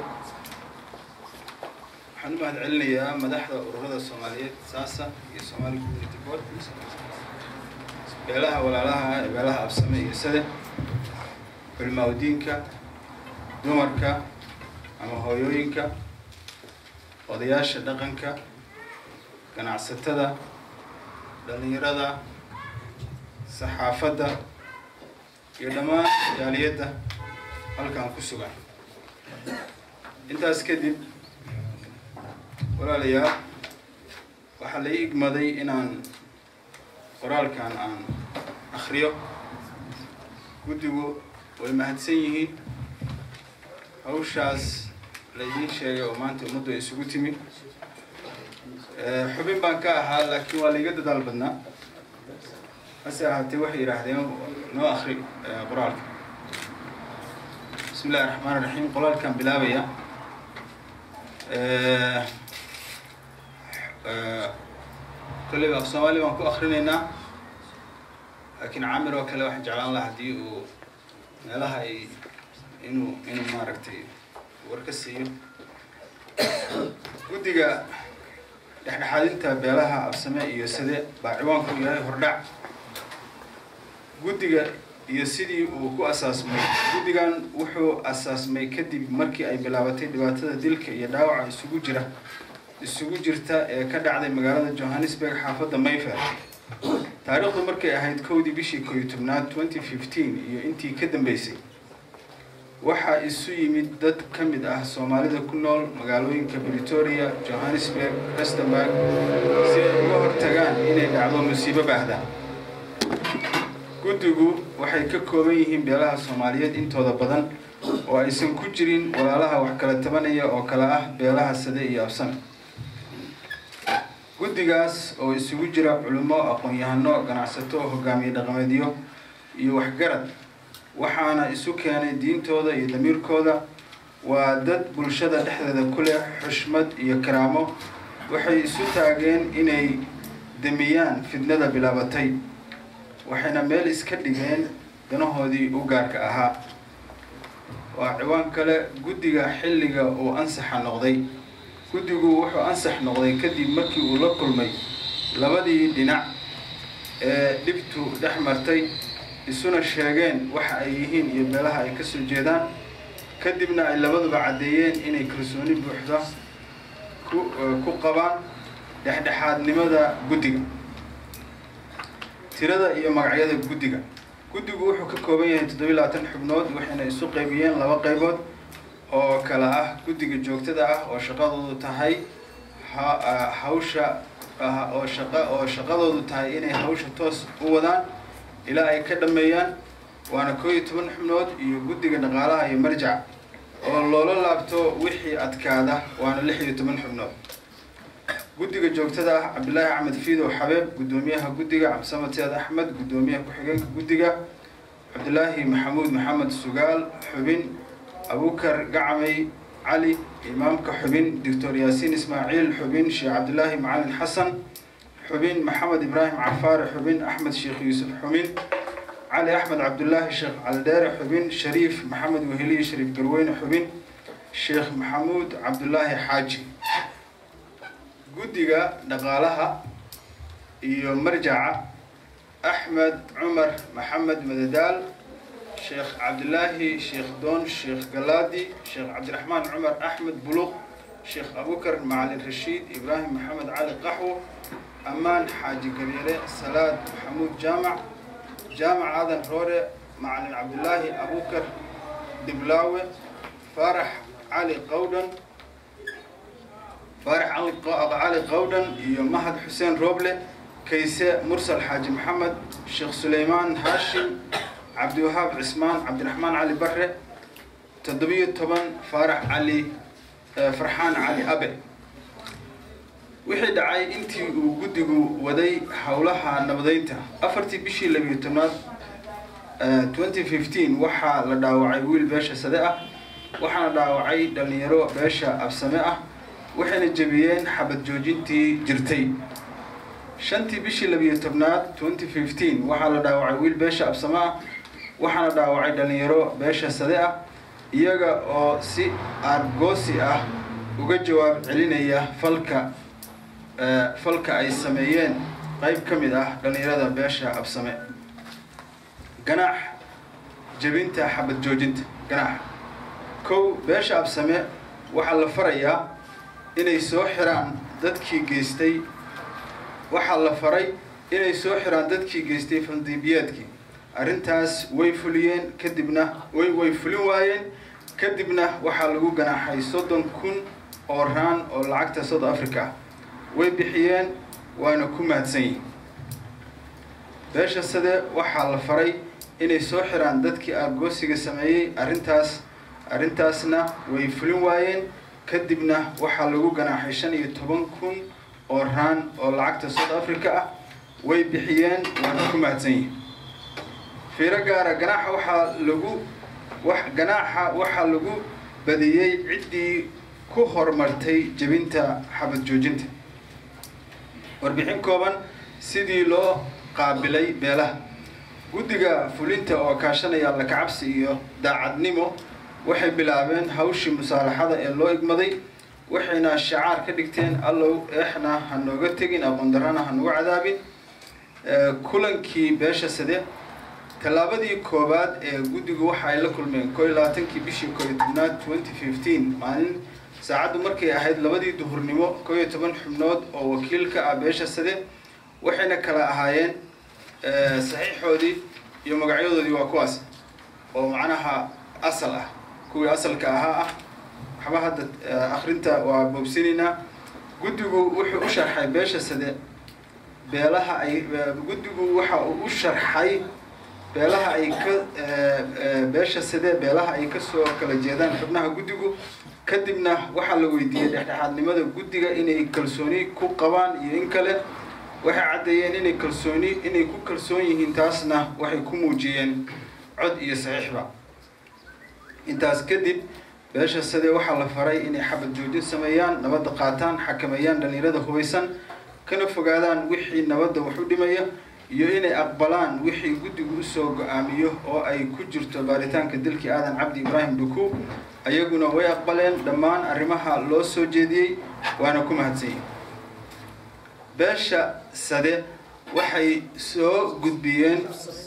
وحنو مهد علنا يا مدحضة أورغدا الصومالية ساسا يا صومالي كوميونيتي بورد بيلاها ولا لها بيلاها أبسمي يسده بالمودينكا دمركا أما هويوينكا وضياش دقنكا ganacsatada dhalinyarada saxaafadda iyo dhammaan jaaliyadda halkan ku sugan intaas kadib walaalayaal waxaa la igmaday inaan qoraalkan aan akhriyo guddigu way mahadsan yihiin hawshaas la idiin sheegay oo maanta ummaddu ay isugu timi xubin baan ka ahaa laakiin waa liiga dadaal badnaa hase ahaatee waxay yidhaahdeen noo akhri qoraalka bismi illahi raxmaan raxiim qoraalkan bilaabaya kolleyba af soomaali baan ku akrinaynaa laakiin camir oo kale waxaan jeclaan lahaa haddii uu meelaha ay inuu inuu maaragtay war ka siiyo guddiga dhexdhexaadinta beelaha absame iyo side baa ciwaanku yahay hordhac guddiga iyo sidii uu ku asaasmay guddigan wuxuu asaasmay kadib markii ay bilaabatay dhibaatada dilka iyo dhaawaca isugu jira isugu jirta ee ka dhacday magaalada Johannesburg xaafadda Mayfair taariikhdu markay ahayd kowdii bishii kow iyo tobnaad twenty fifteen iyo intii ka dambeysay waxaa isu yimid dad ka mid ah Soomaalida ku nool magaalooyinka Pretoria, Johannesburg, Rustenburg si ay uga hortagaan inay dhacdo musiibo baahda guddigu waxay ka kooban yihiin beelaha Soomaaliyeed intooda badan oo aysan ku jirin walaalaha wax kala tabanaya oo kala ah beelaha sade iyo absame guddigaas oo isugu jira culimo aqoon-yahano ganacsato hogaamiye dhaqameedyo iyo waxgarad waxaana isu keenay diintooda iyo damiirkooda waa dad bulshada dhexdeeda ku leh xushmad iyo karaamo waxay isu taageen inay damiyaan fidnada bilaabatay waxayna meel iska dhigeen danahoodii u gaarka ahaa waa ciwaan kale guddiga xilliga uu ansaxa noqday guddigu wuxuu ansax noqday kadib markii uu la kulmay labadii dhinac ee dhibtu dhex martay isuna sheegeen waxa ay yihiin iyo beelaha ay ka soo jeedaan kadibna ay labaduba caddeeyeen inay kalsooni buuxda ku ku qabaan dhexdhexaadnimada guddiga tirada iyo magacyada guddiga guddigu wuxuu ka kooban yahay toddoba iyo labaatan xubnood waxayna isu qaybiyeen laba qaybood oo kala ah guddiga joogtada ah oo shaqadoodu tahay hawsha oo shaqa oo shaqadoodu tahay inay hawsha toos u wadaan ilaa ay ka dhameeyaan waana koob iyo toban xubnood iyo guddiga dhaqaalaha iyo marjac oo loola laabto wixii adkaada waana lix iyo toban xubnood guddiga joogtada ah cabdillaahi axmed fiidow xabeeb guddoomiyaha guddiga cabdisamad seed axmed guddoomiyaha ku-xigeenka guddiga cabdillaahi maxamuud maxamed sugaal xubin abukar gacmay cali imaamka xubin doctor yaasiin ismaaciil xubin sheekh cabdillaahi macalin xasan xubin maxamed ibraahim cafaare xubin axmed sheekh yuusuf xubin علي أحمد عبد الله الشيخ علدار حبين شريف محمد وهلي شريف قروين حبين الشيخ محمود عبد الله حاجي قدقة نقالها يوم مرجع أحمد عمر محمد مددال الشيخ عبد الله الشيخ دون الشيخ قلادي الشيخ عبد الرحمن عمر أحمد بلوغ الشيخ أبو بكر معالي الرشيد إبراهيم محمد علي قحوة أمان حاجي قبيلة سلاد محمود جامع جامع عادن روري معلم عبد الله أبو بكر دبلاوي فرح علي قودن فرح علي قودن يوم مهد حسين روبلي كيسة مرسل حاج محمد الشيخ سليمان هاشم عبد الوهاب عثمان عبد الرحمن علي بره تضبيط طبعا فرح علي فرحان علي أبي wixii dhacay intii uu guddigu waday howlaha nabadeynta afartii bishii laba iyo tobnaad twenty fifteen waxaa la dhaawacay wiil beesha sade ah waxaana dhaawacay dhalinyaro beesha absame ah waxayna jebiyeen xabad joojintii jirtay shantii bishii laba iyo tobnaad twenty fifteen waxaa la dhaawacay wiil beesha absame ah waxaana dhaawacay dhalinyaro beesha sade ah iyaga oo si argoosi ah uga jawaab celinaya falka falka ay sameeyeen qayb ka mid ah dhalinyarada beesha absame ganaax jabinta xabad joojinta ganaax kow beesha absame waxaa la farayaa inay soo xiraan dadkii geystay waxaa la faray inay soo xiraan dadkii geystay fandibiyaadkii arrintaas way fuliyeen kadibna way way fulin waayeen kadibna waxaa lagu ganaaxay soddon kun oo raan oo lacagta South Africa way bixiyeen waana ku mahadsan yihiin beesha sade waxaa la faray inay soo xiraan dadkii argoosiga sameeyey arrintaas arrintaasna way fulin waayeen kadibna waxaa lagu ganaaxay shan iyo toban kun oo raan oo lacagta South Africa ah way bixiyeen waana ku mahadsan yihiin fiiro gaara ganaaxa waxaa lagu wax ganaaxa waxaa lagu badiyey ciddii ku horumartay jebinta xabad joojinta warbixin kooban sidii loo qaabilay beelaha guddiga fulinta oo kaashanaya la kacabsi iyo daacadnimo waxay bilaabeen hawshii musaalaxada ee loo igmaday waxayna shacaar ka dhigteen allow eexna ha nooga tegin aqoon darrana ha nagu cadaabin kulankii beesha sade tallaabadii koowaad ee guddigu waxa ay la kulmeen koo iyo labaatankii bishii koo iyo tobnaad twenty fifteen maalin saacaddu markay ahayd labadii duhurnimo koo iyo toban xubnood oo wakiil ka ah beesha sade waxayna kala ahaayeen saxiixoodii iyo magacyadoodii waa kuwaas oo macnaha asal ah kuwii asalka ahaa ah waxba hadda akhrinta waa boobsinaynaa guddigu wuxuu u sharxay beesha sade beelaha ay guddigu waxa uu u sharxay beelaha ay ka beesha sade beelaha ay ka soo kala jeedaan xubnaha guddigu kadibna waxaa la weydiiyey dhexdhexaadnimada guddiga inay kalsooni ku qabaan iyo in kale waxay caddeeyeen inay kalsooni inay ku kalsoon yihiin taasna waxay ku muujiyeen cod iyo saxiixba intaas kadib beesha sade waxaa la faray inay xabad joojin sameeyaan nabadda qaataan xakameeyaan dhalinyarada hubaysan kana fogaadaan wixii nabadda wax u dhimaya iyo inay aqbalaan wixii guddigu usoo go-aamiyo oo ay ku jirto baaritaanka dilkii aadan cabdi ibraahim duku ayaguna way aqbaleen dhammaan arrimaha loo soo jeediyey waana ku mahadsan yihiin beesha sade waxay soo gudbiyeen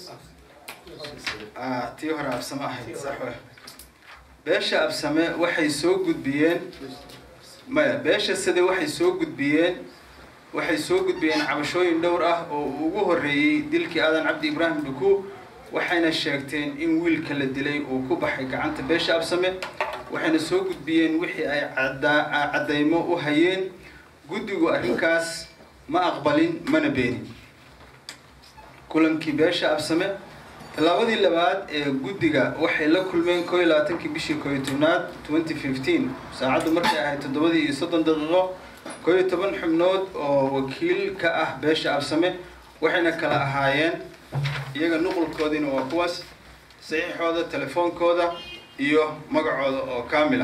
tii hore absame ahayd beesha absame waxay soo gudbiyeen maya beesha sade waxay soo gudbiyeen waxay soo gudbiyeen cabashooyin dhowr ah oo ugu horreeyey dilkii aadan cabdi ibraahim duku waxayna sheegteen in wiilka la dilay uu ku baxay gacanta beesha absame waxayna soo gudbiyeen wixii ay caddaymo u hayeen guddigu arrinkaas ma aqbalin mana beenin kulankii beesha absame tallaabadii labaad ee guddiga waxay la kulmeen koo iyo labaatankii bishii koo iyo tobnaad twenty fifteen saacaddu markay ahayd toddobadii iyo soddon daqiiqo koo iyo toban xubnood oo wakiil ka ah beesha absame waxayna kala ahaayeen iyaga nuqulkoodiina waa kuwaas saxiixooda telefoonkooda iyo magacooda oo kaamila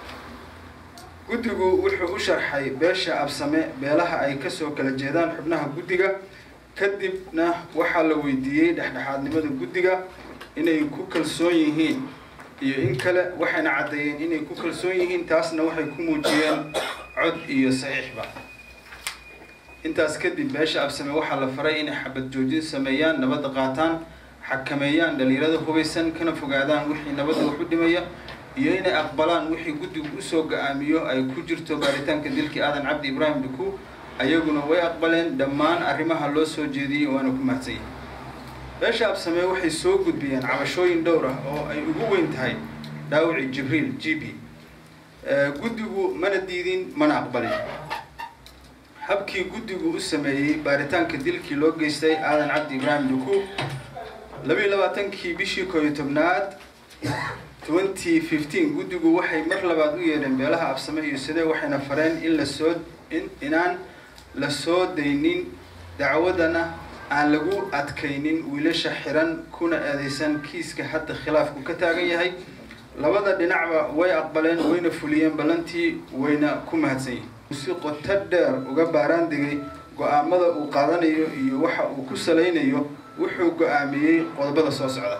guddigu wuxuu u sharxay beesha absame beelaha ay kasoo kala jeedaan xubnaha guddiga kadibna waxaa la weydiiyey dhexdhexaadnimada guddiga inay ku kalsoon yihiin iyo in kale waxayna caddeeyeen inay ku kalsoon yihiin taasna waxay ku muujiyeen cod iyo saxiixba intaas kadib beesha absame waxaa la faray inay xabad joojin sameeyaan nabadda qaataan xakameeyaan dhalinyarada hubaysan kana fogaadaan wixii nabadda wax u dhimaya iyo inay aqbalaan wixii guddigu usoo go-aamiyo ay ku jirto baaritaanka dilkii aadan cabdi ibraahim dhuku ayaguna way aqbaleen dhammaan arrimaha loo soo jeediyey waana ku mahadsan yihin beesha absame waxay soo gudbiyeen cabashooyin dhowr ah oo ay ugu weyn tahay dhaawici jibriil g b guddigu mana diidin mana aqbalin habkii guddigu u sameeyey baaritaanka dilkii loo geystay aadan cabdi ibraahim dhuku labiiyo labaatankii bishii koo iyo tobnaad twenty fifteen guddigu waxay mar labaad u yeedheen beelaha absame iyo sidee waxayna fareen in lasoo in inaan la soo daynin dacwadana aan lagu adkaynin wiilasha xiran kuna eedeysan kiiska hadda khilaafku ka taagan yahay labada dhinacba way aqbaleen wayna fuliyeen ballantii wayna ku mahadsan yihin si qoto dheer uga baaraan degay go-aamada uu qaadanayo iyo waxa uu ku salaynayo wuxuu go-aamiyey qodobada soo socda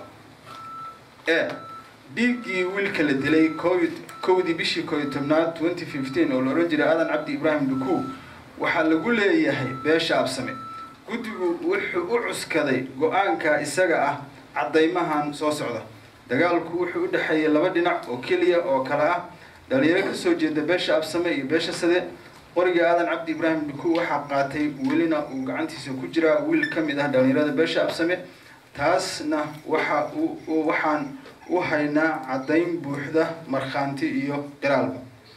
e dhiiggii wiilka la dilay kowdii bishii koo iyo tobnaad twenty fifteen oo la ohan jiray aadan cabdi ibraahim dhuku waxaa lagu leeyahay beesha absame guddigu wuxuu u cuskaday go-aanka isaga ah caddaymahan soo socda dagaalku wuxuu u dhexeeyay laba dhinac oo keliya oo kale ah dhalinyaro kasoo jeeda beesha absame iyo beesha sade qoriga aadan cabdi ibraahim dhuku waxaa qaatay welina uu gacantiisa ku jiraa wiil ka mid ah dhalinyarada beesha absame taasna waxa uu waxaan u haynaa caddayn buuxda markhaanti iyo qiraalba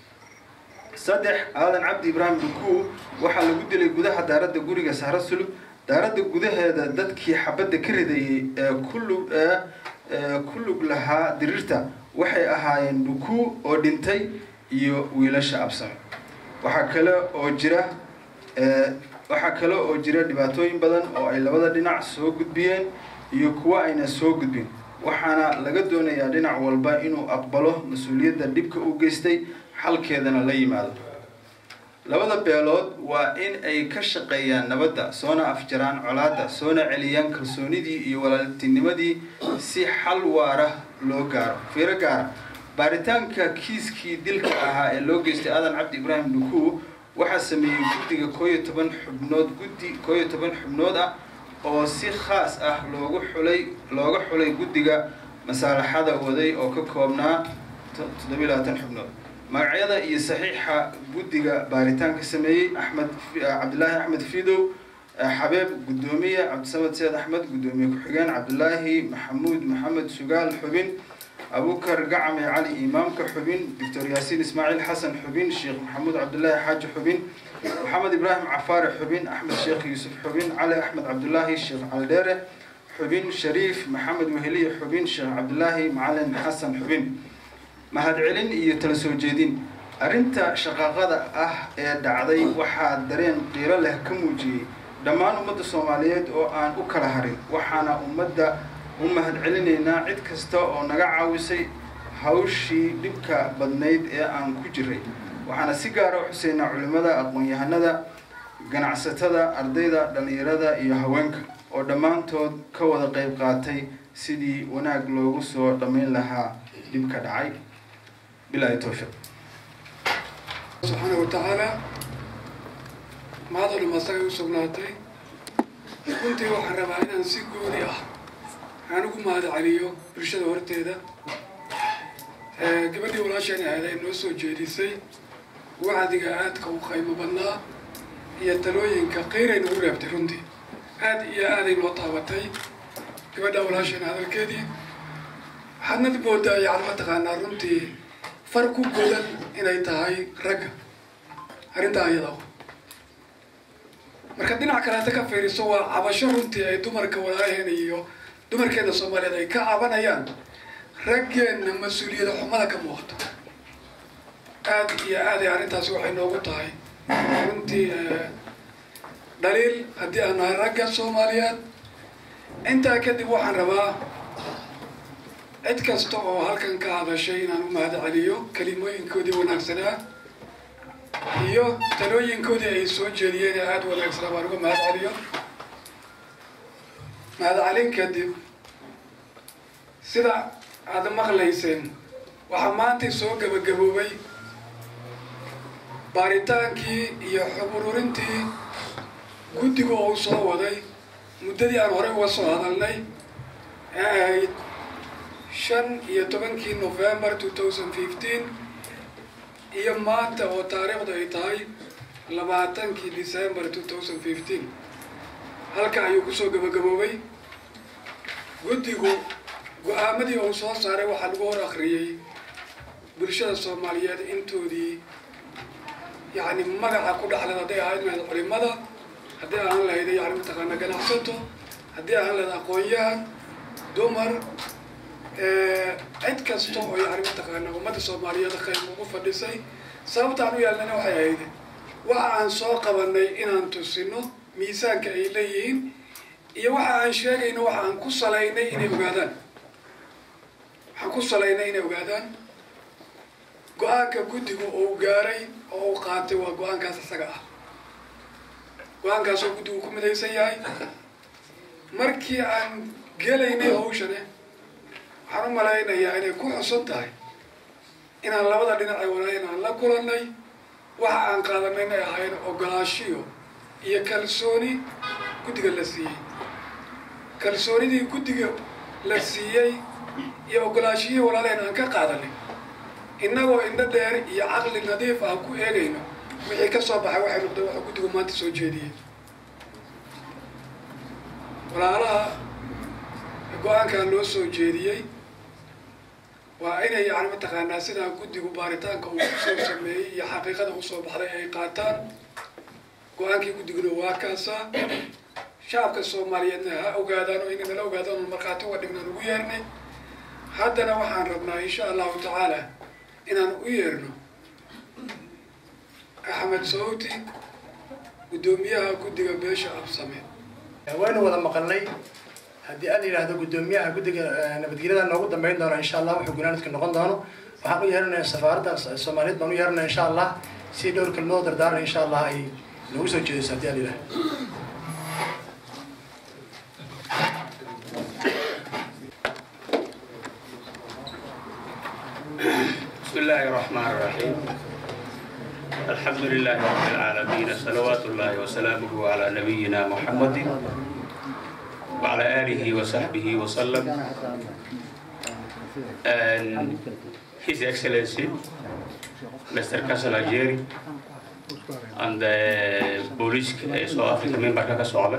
saddex aadan cabdi ibraahim dhuku waxaa lagu dilay gudaha daaradda guriga sahra sulub daaradda gudaheeda dadkii xabadda ka ridayay ee kulug ee ku lug lahaa diriirta waxay ahaayeen dhuku oo dhintay iyo wiilasha absame waxaa kale oo jira waxaa kale oo jira dhibaatooyin badan oo ay labada dhinac soo gudbiyeen iyo kuwa ayna soo gudbin waxaana laga doonayaa dhinac walba inuu aqbalo mas-uuliyadda dhibka u geystay xalkeedana la yimaado labada beelood waa in ay ka shaqeeyaan nabadda soona afjaraan colaadda soona celiyaan kalsoonidii iyo walaaltinimadii si xal waara loo gaaro fiiro gaara baaritaanka kiiskii dilka ahaa ee loo geystay aadan cabdi ibraahim dhuku waxaa sameeyey guddiga koo iyo toban xubnood guddi koo iyo toban xubnood ah oo si khaas ah loogu xulay looga xulay guddiga masaalaxada waday oo ka koobnaa toddobiyo labaatan xubnood magacyada iyo saxiixa guddiga baaritaanka sameeyey axmed cabdilaahi axmed fidow xabeeb guddoomiye cabdisamad seed axmed guddoomiye ku-xigeen cabdilaahi maxamuud maxamed sugaal xubin abukar gacame cali imaamka xubin doctor yaasiin ismaaciil xasan xubin sheekh maxamuud cabdilaahi xaaji xubin محمد إبراهيم عفاري حبين أحمد شيخ يوسف حبين علي أحمد عبد الله الشيخ علديرة حبين شريف محمد وهلي حبين شيخ عبد الله معلن حسن حبين مهد علن يتلسو جيدين أرنت شقاقة أه دعدي وحاد درين قيرة له كموجي دمان أمد الصوماليات أو أن أكره هرين وحنا أمد أمهد علنينا عد كستا أو نقع عوسي هاوشي دبكا بدنيد أن كجري waxaana si gaar ah u xuseynaa culimada aqoon-yahanada ganacsatada ardayda dhalinyarada iyo haweenka oo dhammaantood ka wada qayb qaatay sidii wanaag loogu soo dhammayn lahaa dhibka dhacay bilaahi tawfiiq subxaanahu watacaala mahadal masagay u sugnaatay runtii waxaan rabaa inaan si gooni ah aan ugu mahad celiyo bulshada horteeda gabadhii walaasheen ahayd ay noo soo jeedisay wacdiga aadka u qaymo badnaa iyo talooyinka qiiray nagu reebtay runtii aad iyo aaday noo taabatay gabadha walaasheen hadalkeedii waxaadnad moodaa yacni mataqaanaa runtii far ku godan inay tahay ragga arrintaa iyada marka dhinac kaleeta ka fiiriso waa cabasho runtii ay dumarka walaalaheen iyo dumarkeena soomaaliyeed ay ka cabanayaan raggeenna mas-uuliyada xumada ka muuqato aad iyo aaday arrintaasi waxay noogu tahay runtii dhaliil haddii aan nahay ragga soomaaliyeed. intaa kadib waxaan rabaa cid kasta oo halkan ka hadashay inaan u mahad celiyo kelimooyinkoodii wanaagsanaa iyo talooyinkoodii ay soo jeediyeen ee aada wanaagsanaa baan uga mahad celiyo. mahad celin kadib sida aada maqlayseen waxaa maanta soo gabagaboobay baaritaankii iyo xog ururintii guddiga oo u soo waday muddadii aan horey uga soo hadalnay ee ahayd shan iyo tobankii November two thousand fifteen iyo maanta oo taariikhdu ay tahay labaatankii December two thousand fifteen. halka ayuu kusoo gabagaboobay. guddigu go-aamadii uu soo saaray waxaa lagu hor akhriyey bulshada Soomaaliyeed intoodii يعني magaca ku dhaxlay haday ahayd meel culimada haday aan lahayd yani mataqaana ganacsato haday aan lahayd aqoonyahan dumar ee cid kasto oo yani mataqaana ummadda Soomaaliyeed qayb ugu fadhisay sababta aan u yeelnay waxay ahayd waxa aan soo qabanay inaan tusino miisaanka ay leeyihiin iyo waxa aan sheegayno waxa aan ku salaynay inay ogaadaan waxa ku salaynay inay ogaadaan go-aanka guddigu uu gaaray oo uu qaatay waa go-aankaas isaga ah. go-aankaas oo guddigu ku midaysan yahay. markii aan gelaynay hawshane waxaan u malaynayaa inay ku xusan tahay inaan labada dhinac ee walaalin aan la kulannay waxa aan qaadanay inay ahayn ogolaashiyo iyo kalsooni guddiga la siiyey. kalsoonidii guddiga la siiyey iyo ogolaashihii walaalin aan ka qaadanay innagoo indho dheer iyo caqli nadiif ah ku eegayno wixii ka soo baxay waxay noqday waxa guddigu maanta soo jeediyey. walaalaha go-aankan loo soo jeediyey waa inay yani mataqaanaa sidaa guddigu baaritaanka uu kusoo sameeyey iyo xaqiiqada usoo baxday ay qaataan. go-aankii guddiguna waa kaasaa. shacabka Soomaaliyeedna ha ogaadaan oo inay nala ogaadaan oo markhaati uga dhignaan ugu yeernay. haddana waxaan rabnaa insha allahu tacaala inaan u yeerno Axmed Sawti gudoomiyaha guddiga beesha Absame. waynu wada maqalnay haddii aan yiraahdo gudoomiyaha guddiga nabadgelyada noogu dambeyn doona insha Allah wuxuu gunaanadka noqon doono. waxaan u yeeranayaa safaaradda Soomaaliyeed baan u yeeranayaa insha Allah si dhowr kalmood dardaaran insha Allah ay nagu soo jeediso haddii aan yiraahdo. بسم الله الرحمن الرحيم. الحمد لله رب العالمين، صلوات الله وسلامه على نبينا محمد وعلى آله وصحبه وسلم. And His Excellency Mister Kassala Jerry and the Police South African member Kakaswala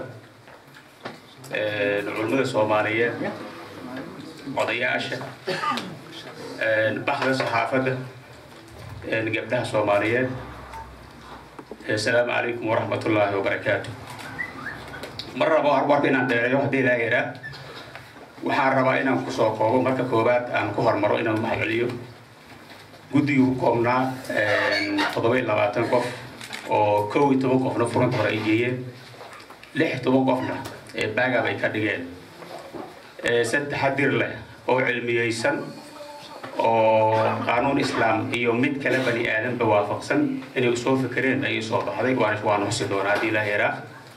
العلماء الصومالية odayaasha baxda saxaafadda gabdhaha Soomaaliyeed. Assalaamu calaykum waraxmatullaahi wabarakaatuh. mar rabo warka inaan dheereeyo haddii la yaraa waxaan rabaa inaan ku soo koobo. marka koobaad aan ku hormaro inaan mahad celiyo guddigu ku koobnaa toddoba iyo labaatan qof oo kow iyo toban qofna furanta hore ay geeyeen, lix iyo toban qofna ee baagab ay ka dhigeen. saddex xadir leh oo cilmiyeysan oo qaanuun islaam iyo mid kale bani aadanba waafaqsan inay soo fikireen ay soo baxday. waan waan xusi doonaa haddii la yaraa.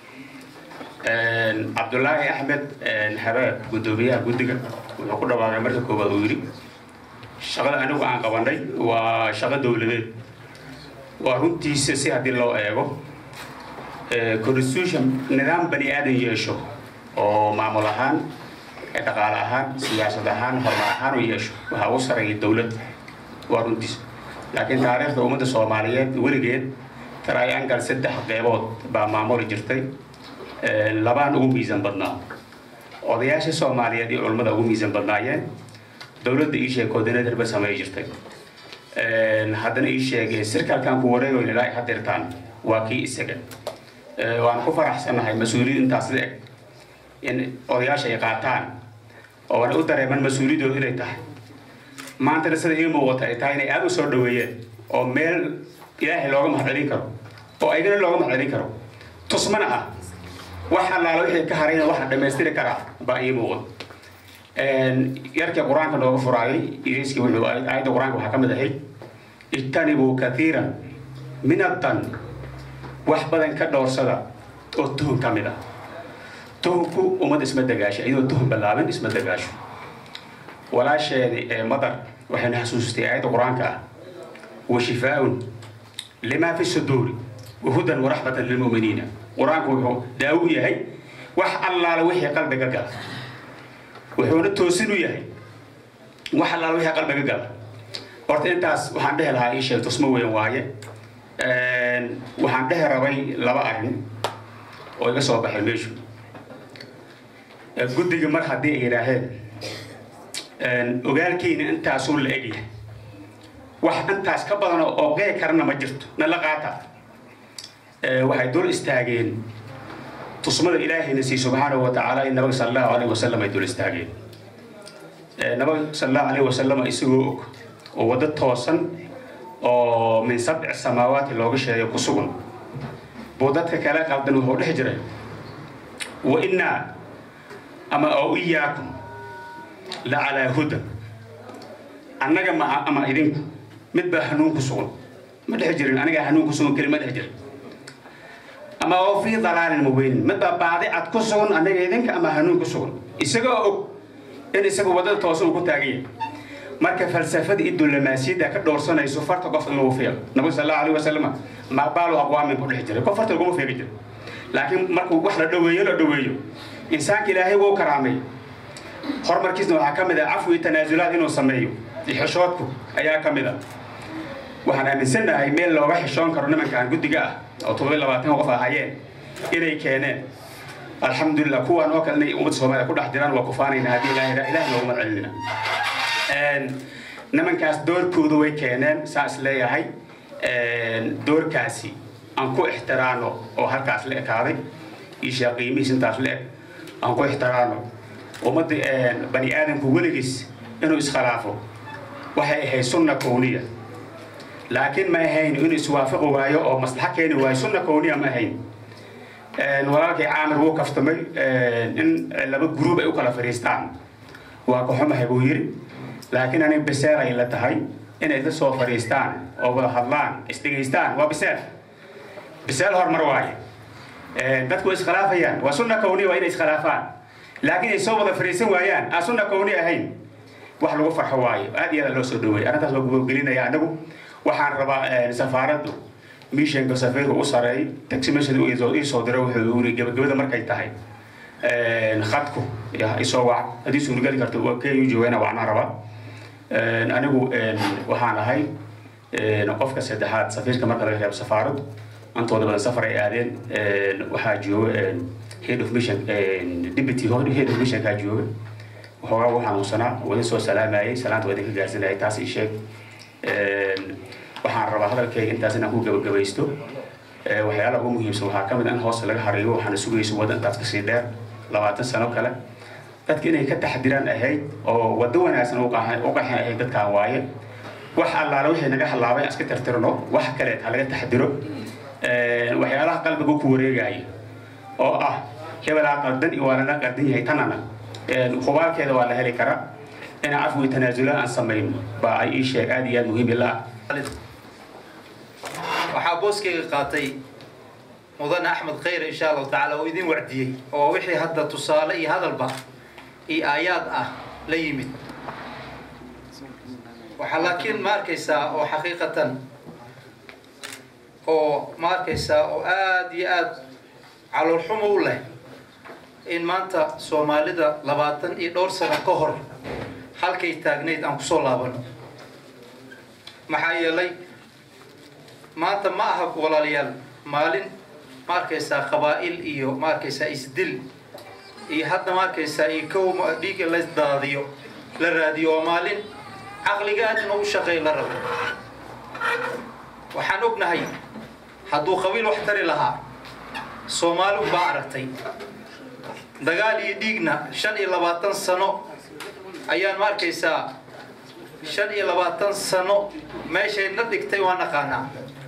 Cabdullaahi Axmed Habaab gudoomiyaha guddiga wuxuu ku dhawaaqay marka koobaad uu yidhi shaqada anigu aan qabanay waa shaqo dowladeed. waa runtiisa si haddii loo eego constitution nidaam bani aadan yeesho oo maamul ahaan dhaqaale ahaan siyaasad ahaan horumar ahaan u yeesho waxaa ugu sarreeya dowlad. waa runtiisa laakiin taariikhda ummadda Soomaaliyeed weligeed triangle saddex qeybood baa maamuli jirtay. labaan ugu miisan badnaa odayaasha Soomaaliyeed iyo culimada ugu miisan badnaayeen. dowladda ii sheeg coordinator ba sameey jirtay. haddana ii sheegay sirkalkan ku wareegayo ilaa hadirtaan waa kii isaga. waan ku faraxsanahay mas'uuliyad intaas leeg in odayaasha ay qaataan oo ay u dareemaan mas'uuliyadooda inay tahay. maanta sida ay muuqata ay tahay inay aad u soo dhaweeyeen oo meel ilaahay looga mahadcelin karo oo aygana looga mahadcelin karo tusmana ah waxa allaala wixii ka harayna waxa dhammaystiri karaa baa ii muuqda yarkii qur-aanka nooga furaayay iriiskii wuxuu aayadda qur-aanka waxaa ka mid ahayd ijtanibuu kathiiran min addan wax badan ka dhowrsada oo tuhun ka mid ah tuhunku ummad isma dagaasho iyadoo tuhun ballaabin isma dagaasho walaasheedii ee madar waxayna xasuustay aayadda qur-aanka ah wa shifaaun lima fi suduuri وهدى ورحمة للمؤمنين قرآن وحو داوي يهي وح الله لوحي قلبك قال وحو نتوسنو يهي وح الله لوحي قلبك قال قرت انتاس وحان ده لها ايشي تسمو ويواية وحان ده ربي لبا ارين ويقصوا بحلميشو قد دي مرحة دي ايراهي وقال كين انتاسو لأجي وح انتاس كبضنا اوغي كرنا مجرد نلقاتا waxay dul istaageen tusmada ilaahayna si subhanahu wa ta'ala in nabiga sallallahu alayhi wasallam ay dul istaageen nabiga sallallahu alayhi wasallam isagoo oo wada toosan oo min sab'i samaawaati looga sheegay ku sugan boodadka kala qaldan wuxuu dhex jiray wa inna ama oo iyaakum la ala huda annaga ma ama idinku mid baa hanuun ku sugan ma dhex jirin aniga hanuun ku sugan kelmad dhex jirin أما هو في ضلال مبين متى بعض أتكسون أنا جيدنك أما هنون كسون إسقى إن إسقى بدل توصل كتاجي مركب فلسفة إدو لما سيدا كدور سنة يسافر تقف الموفيل نبي صلى الله عليه وسلم ما باله أقوام من كل حجر كفرت القوم في حجر لكن مركب واحد دوية لا دوية إنسان كلاهي هو كرامي خر مركزنا وحكم ذا عفو التنازلات إنه سميه الحشواتكم أيها كم ذا وحنا من سنة هاي ميل لو واحد شون كرنا من كان قد جاء أو طويل لبعتين وقفة عيان إلى كيانين الحمد لله كوا نوكلني أمد سوما كل أحدنا وقفاني نادي لا إله إلا هو من علمنا نمن كاس دور كودوي كيانين ساس لي هاي دور كاسي أنكو احترانه أو هالكاس لك هذا إيش قيمي سنتاس لك أنكو احترانه ومد بني آدم كولجس إنه إسخلافه وهي هي سنة كونية لكن ما هين إنه يسوافق وايو أو مصلحة كين واي سنة كونية ما هين وراك عامر وقف تمي إن لما جروب يوكل فريستان وكحوم هبوير لكن أنا بسيرة إلى تهاي إن إذا سو فريستان أو بالحضلان استغيستان وبسير بسير هر مرواي ده كويس خلافيان وسنة كونية وين إسخلافان لكن يسوى فريستان ويان أسنة كونية هين واحد وفر حواي هذه أنا لو سدوي أنا تسوق قلنا يا نبو waxaan rabaa safaaraddu mishanka safiirka u sareey taximashadu iyo iyo soo diray wuxuu yiri gabagabada markay tahay een khadku yaa isoo wac hadii soo gali karto waa kay joogana waxaan rabaa een anigu een waxaan ahay een qofka saddexaad safiirka marka laga reebo safaaraddu antooda badan safar ay aadeen een waxa jooga een head of mission een deputy head of mission ka jooga waxa waxaan u sanaa wada soo salaamayay salaanta wada ka gaarsanay taas ii sheeg een waxaan rabaa hadalkayga intaas inaan ku gabagabaysto waxyaalaha ugu muhiimsan waxaa ka mid ah in hoos laga hariyo waxaana sugayso waddankaas ka sii dheer labaatan sano kale dadka inay ka taxdiraan ahayd oo waddo wanaagsan u qaxay u qaxay ahayd dadkaan waaye wax allaala wixii naga halaabay iska tirtirno wax kale ha laga taxdiro waxyaalaha qalbiga ku wareegaya oo ah hebelaa qaldan iyo waana qaldan yahay tanana khubaalkeeda waa la heli karaa in afwi tanaazula aan samayno baa ay ii sheeg aad iyo aad muhiim ila waxaa booskayga qaatay mudane axmed khayre insha allahu tacaala oo idin wacdiyey oo wixii hadda tusaale iyo hadalba iyo aayaad ah la yimid waxaa laakiin ma arkaysaa oo xaqiiqatan oo ma arkaysaa oo aad iyo aad caloolxumo u leh in maanta soomaalida labaatan iyo dhowr sano ka hor halkay taagnayd aan kusoo laabano maxaa yeelay maanta ma aha walaalayaal maalin ma arkaysaa qabaa'il iyo ma arkaysaa isdil iyo hadda ma arkaysaa iyo kow dhiiga la daadiyo la raadiyo oo maalin caqliga aad inuu shaqeeyo la rabo waxaan ognahay hadduu qabiil wax tari lahaa soomaali baa aragtay dagaal iyo dhiigna shan iyo labaatan sano ayaan ma arkaysaa shan iyo labaatan sano meeshay na dhigtay waan naqaanaa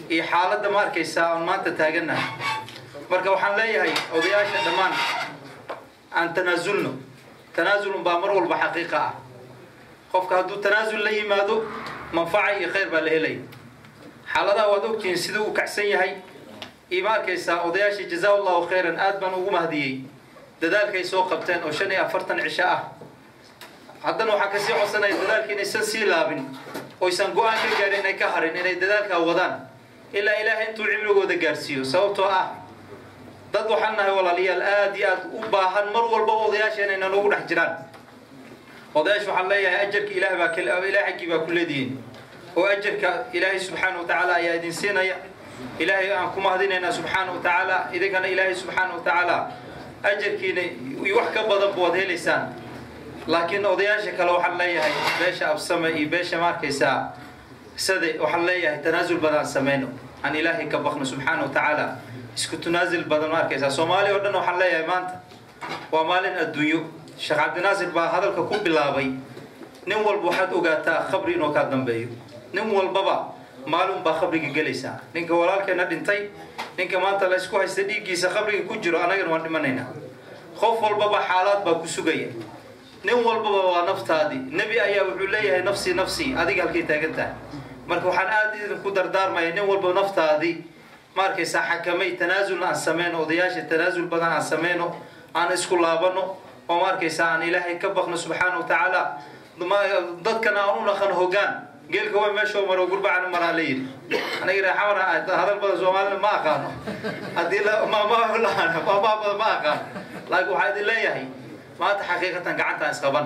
iyo xaaladda ma arkaysaa aan maanta taagannahay marka waxaan leeyahay odayaasha dhammaan aan tanaasulno tanaasulun baa mar walba xaqiiqa ah qofka hadduu tanaasul la yimaado manfaca iyo khayr baa la helaya xaaladaha waad ogtihiin siduu u kacsan yahay iyo ma arkaysaa odayaashii jazaa allahu khayran aad baan ugu mahdiyey dadaalkay soo qabteen oo shan iyo afartan cisho ah haddana waxaa kasii codsanaya dadaalkii inaysan sii laabin oysan go-aan ka gaarin inay ka harin inay dadaalkaa wadaan ilaa ilaahay intuu cimrigooda gaarsiiyo sababtoo ah dad waxaan nahay walaalayaal aad iyo aad u baahan mar walba odayaasha inayna noogu dhex jiraan odayaasha waxaan leeyahay ajarka ilaah baa ilaah xaggii baa ku leedihiin oo ajarka ilaahay subxaana wa tacaala ayaa idin siinaya ilaahay aan ku mahadinaynaa subxaana wa tacaala idinkana ilaahay subxaana wa tacaala ajarkiina iyo wax ka badan baad helaysaan laakiin odayaasha kale waxaan leeyahay beesha absame iyo beesha ma arkaysaa sade waxaan leeyahay tanaasul badan sameyno aan ilaahay ka baqno subxaana wa tacaala isku tanaasul badan ma arkaysaa soomaaliya oo dhan waxaan leeyahay maanta waa maalin adduunyo sheekh cabdinaasir baa hadalka ku bilaabay nin walba waxaad ogaataa khabri inuu kaa dambeeyo nin walbaba maalin baa khabriga gelaysaa ninka walaalkeena dhintay ninka maanta la isku haysta dhiiggiisa khabriga ku jiro anagana waan dhimanaynaa qof walbaba xaalaad baa ku sugaya nin walbaba waa naftaadii nebi ayaa wuxuu leeyahay nafsi nafsi adiga halkay taagan tahay marka waxaan aad idinku dardaarmaya nin walba naftaadii ma arkaysaa xakamay tanaasul aan sameyno odayaasha tanaasul badan aan sameyno aan isku laabano oo ma arkaysaa aan ilaahay ka baqno subxaana wa tacaala dadkana aan u naqan hoggaan geelka way meeshoo maro gurbacana maraa la yidhi aniga reexamana hadal badan soomaalina ma aqaano haddii maamaha badan ma aqaano laakiin waxaa idin leeyahay maanta xaqiiqatan gacantaan isqaban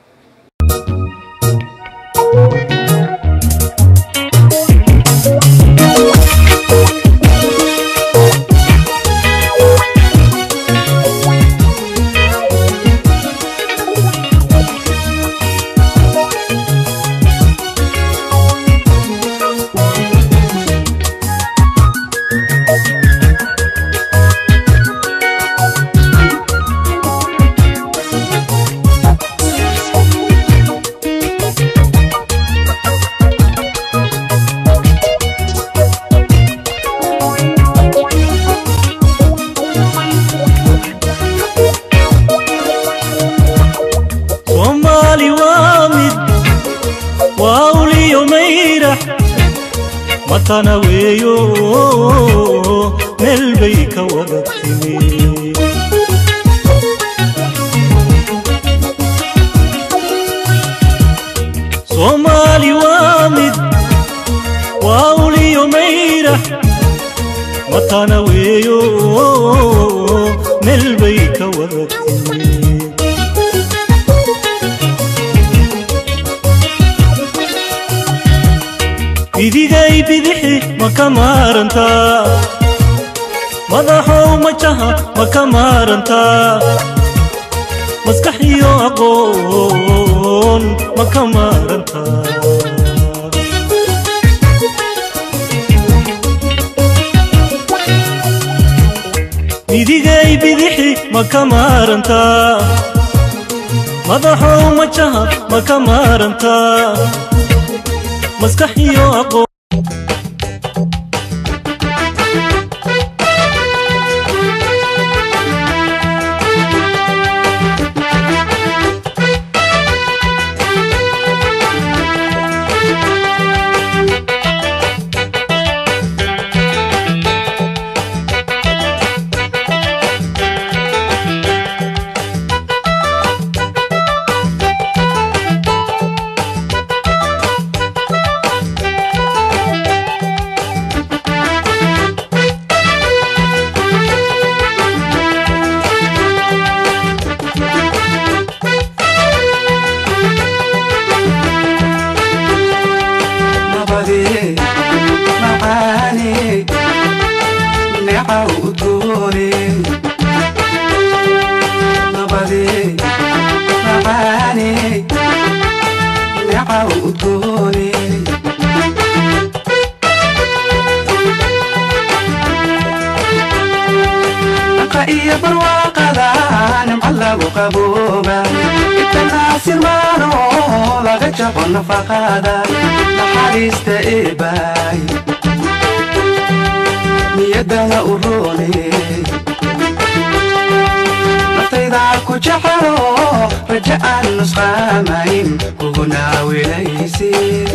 matana weeyo meel bay ka wada timi Soomaali waa mid waa uliyo mayra matana weeyo meel bay ka wada timi idigay bidixi makamaranta madaxow majaha makamaranta maskaxiyo aqoon makamaranta idigay bidixi makamaranta madaxow majaha makamaranta maskaxiyo aqoon نفقادا نحريست إيباي niyadana u rooney naftayda ku jecelo raja aan nusqaamayn kugu naawilaysid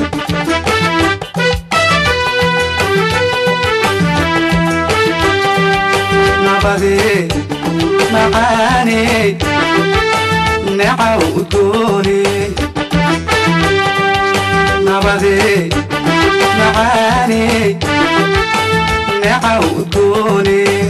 nabadee macaaney necaw udgooney nabadee macaaney necaw udgooney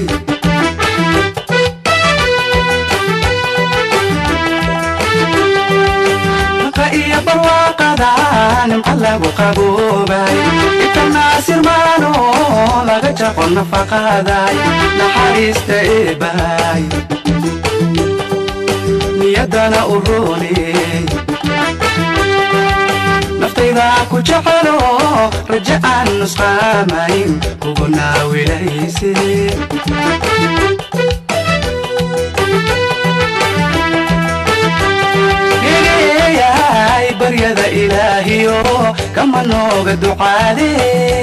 naqa iyo barwaaqada nimca lagu qaboobay inta naasirmaano laga jaqo nafaqaday naxariista eebahay niyadana u rooney naftayda ku jecelo raja aan nusqaamayn kugu naawilaysid nigeeyay baryada ilaahiyo kama nooga ducaadee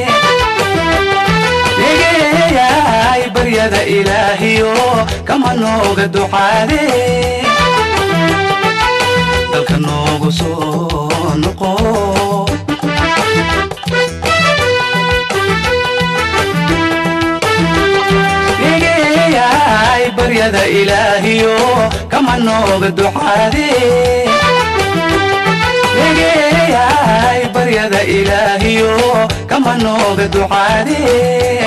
nigeeyay baryada ilaahiyo kama nooga ducaadee dalka noogu soo noqo nigeeyay baryada ilaahiyo kama nooga ducaadee nigeeyay baryada ilaahiyo kama nooga ducaadee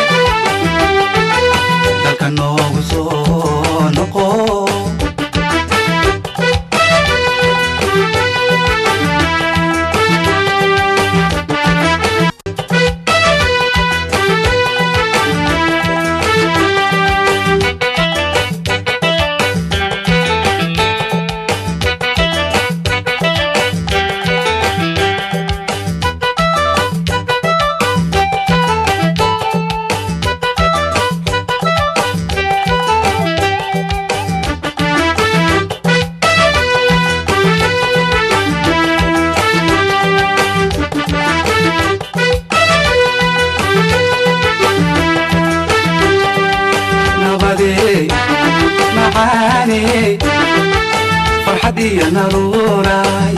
dalka noogu soo noqo farxadiya naruuray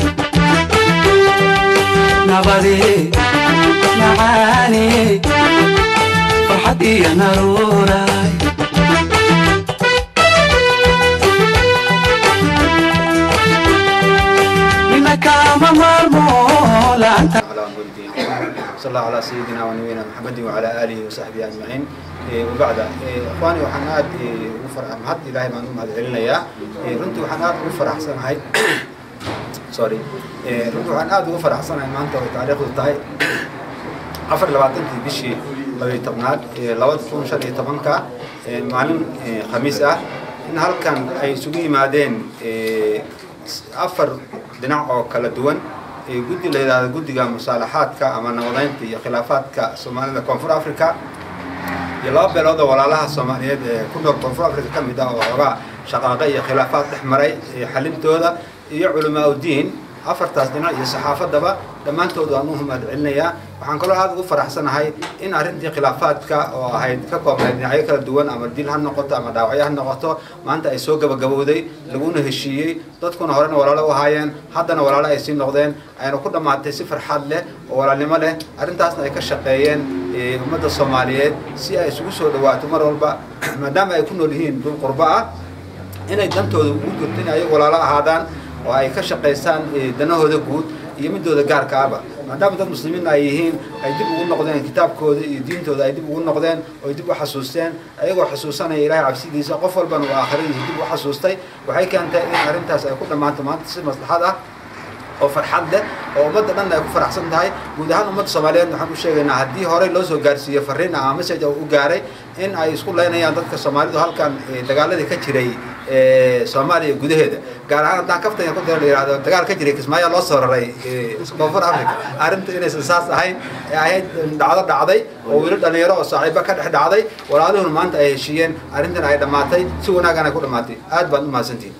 nabadee macaaney farxadiya naruuray minakama marmo laanta صلى الله على سيدنا ونبينا محمد وعلى آله وصحبه أجمعين وبعد إخواني وحناد وفرح محد إلهي ما نوم هذا علينا يا رنت وحناد وفرح أحسن هاي سوري رنت وحناد وفرح أحسن هاي ما أنت وتاريخ التاي عفر لبعضن في بشي لبي تبناد لواد فون شري تبنكا معلم خميسة إن هل كان أي سوي مادين عفر دناع أو كلا دوان guddi la yiraahdo guddiga musaalaxaadka ama nabadaynta iyo khilaafaadka Soomaalida Koonfur Afrika iyo laba beelood oo walaalaha Soomaaliyeed ee ku nool Koonfur Afrika kamid ah oo xogaa shaqaaqa iyo khilaafaad dhexmaray xalintooda iyo culamaa u diin afartaas dhinac iyo saxaafadaba dhammaantood aan u mahad celinayaa waxaan kaloo aad ugu faraxsanahay in arrintii khilaafaadka oo ahayd ka koobnayd dhinacyo kala duwan ama dil ha noqoto ama dhaawacyo ha noqoto maanta ay soo gabagabowday laguna heshiiyey dadkuna horena walaalo u ahaayeen haddana walaalo ay sii noqdeen ayna ku dhammaatay si farxad leh oo walaalnimo leh arrintaasna ay ka shaqeeyeen ummadda Soomaaliyeed si ay isugu soo dhawaato mar walba maadaama ay ku nool yihiin dul qurba ah inay dantooda ugu jirto in ay walaalo ahaadaan oo ay ka shaqeystaan danahooda guud iyo midooda gaarka ah maadaama dad muslimiin ay yihiin ay dib ugu noqdeen kitaabkooda iyo diintooda ay dib ugu noqdeen oo dib u xasuusteen ayagoo xasuusanaya Ilaahay cabsidiisa qof walbana waa aakhiradiisa dib u xasuustay waxay keentay in arrintaas ay ku dhamaato maanta si maslaxad ah oo farxad leh oo ummadda dhan ay ku faraxsan tahay guud ahaan ummadda Soomaaliyeed waxaan u sheegaynaa haddii hore loo soo gaarsiiyo fariin ama message u gaaray in ay isku leynayaan dadka Soomaalidu halkan dagaaladii ka jiray ee Soomaaliya gudaheeda gaar ahaan hadda kaftan ku dheeraado dagaal ka jiray Kismaayo loo soo raray Koonfur Afrika arrinta inay saas ahayn ee ahayd dhacdo dhacday oo wiil dhalinyaro oo saaxiibo ka dhex dhacday walaaluhu maanta ay heshiiyeen arrintan ay dhamaatay si wanaagsan ay ku dhamaatay aad baan u mahadsantihiin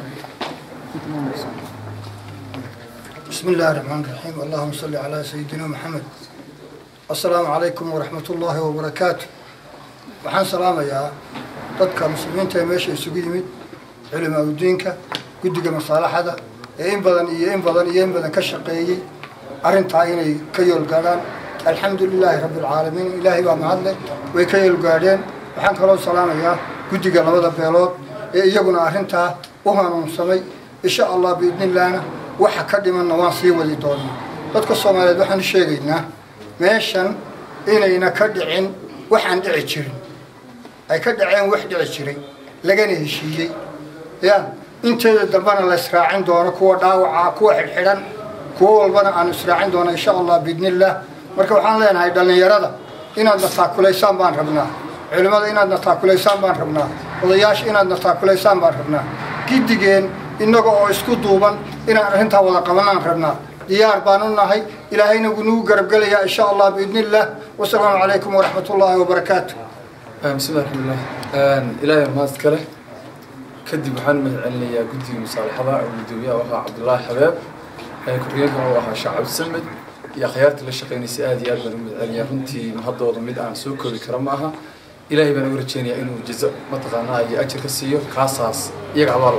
بسم الله الرحمن الرحيم اللهم صل على سيدنا محمد السلام عليكم ورحمة الله وبركاته waxaan salaamayaa dadka muslimiinta ee meesha isugu yimid culimaa udiinka guddiga masaalaxada ee in badan iyo in badan iyo in badan ka shaqeeyey arrintaa inay ka yoolgaadhaan alxamdu lilaahi rabbi alcaalamiin ilaahay baa mahadle way ka yoolgaadheen waxaan kaloo salaamayaa guddiga labada beelood ee iyaguna arrintaa u hanuunsamay insha allah biidnillaahna waxa ka dhimanna waan sii wadi doonaa dadka soomaaliyeed waxaan sheegaynaa meeshan inayna ka dhicin waxaan dhici jirin ay ka dhaceen wax dhici jiray lagana heshiiyey ya inteeda dambana la israacin doono kuwa dhaawaca kuwa xidhxidhan kuwa walbana aan israacin doono insha allah biidnillaah marka waxaan leenahay dhallinyarada inaad na taakulaysaan baan rabnaa culimmada inaad na taakulaysaan baan rabnaa odayaasha inaad na taakulaysaan baan rabnaa giddigeen innaga oo isku duuban inaan arrintaa wada qabanaan rabnaa diyaar baan u nahay ilaahayna wuu nagu garabgelayaa insha allah biidnillaah wasalaamu calaykum waraxmat ullaahi wabarakaatu bismillahi raxmaanillaah ilaahay mahad kale kadib waxaan u mahad celinayaa guddiga musaalaxada oo gudoomiyaha u ahaa cabdullaahi xabeeb ku-xigeenkana uu ahaa sheekh cabdisamed iyo akhyaartii la shaqaynaysay aad iyo aad baan u mahad celinayaa runtii mahadooda mid aan soo koobi kara ma aha ilaahay baan ugu rajeynayaa inuu jazo mataqaanaa iyo ajir ka siiyo kaasaas iyaga abaal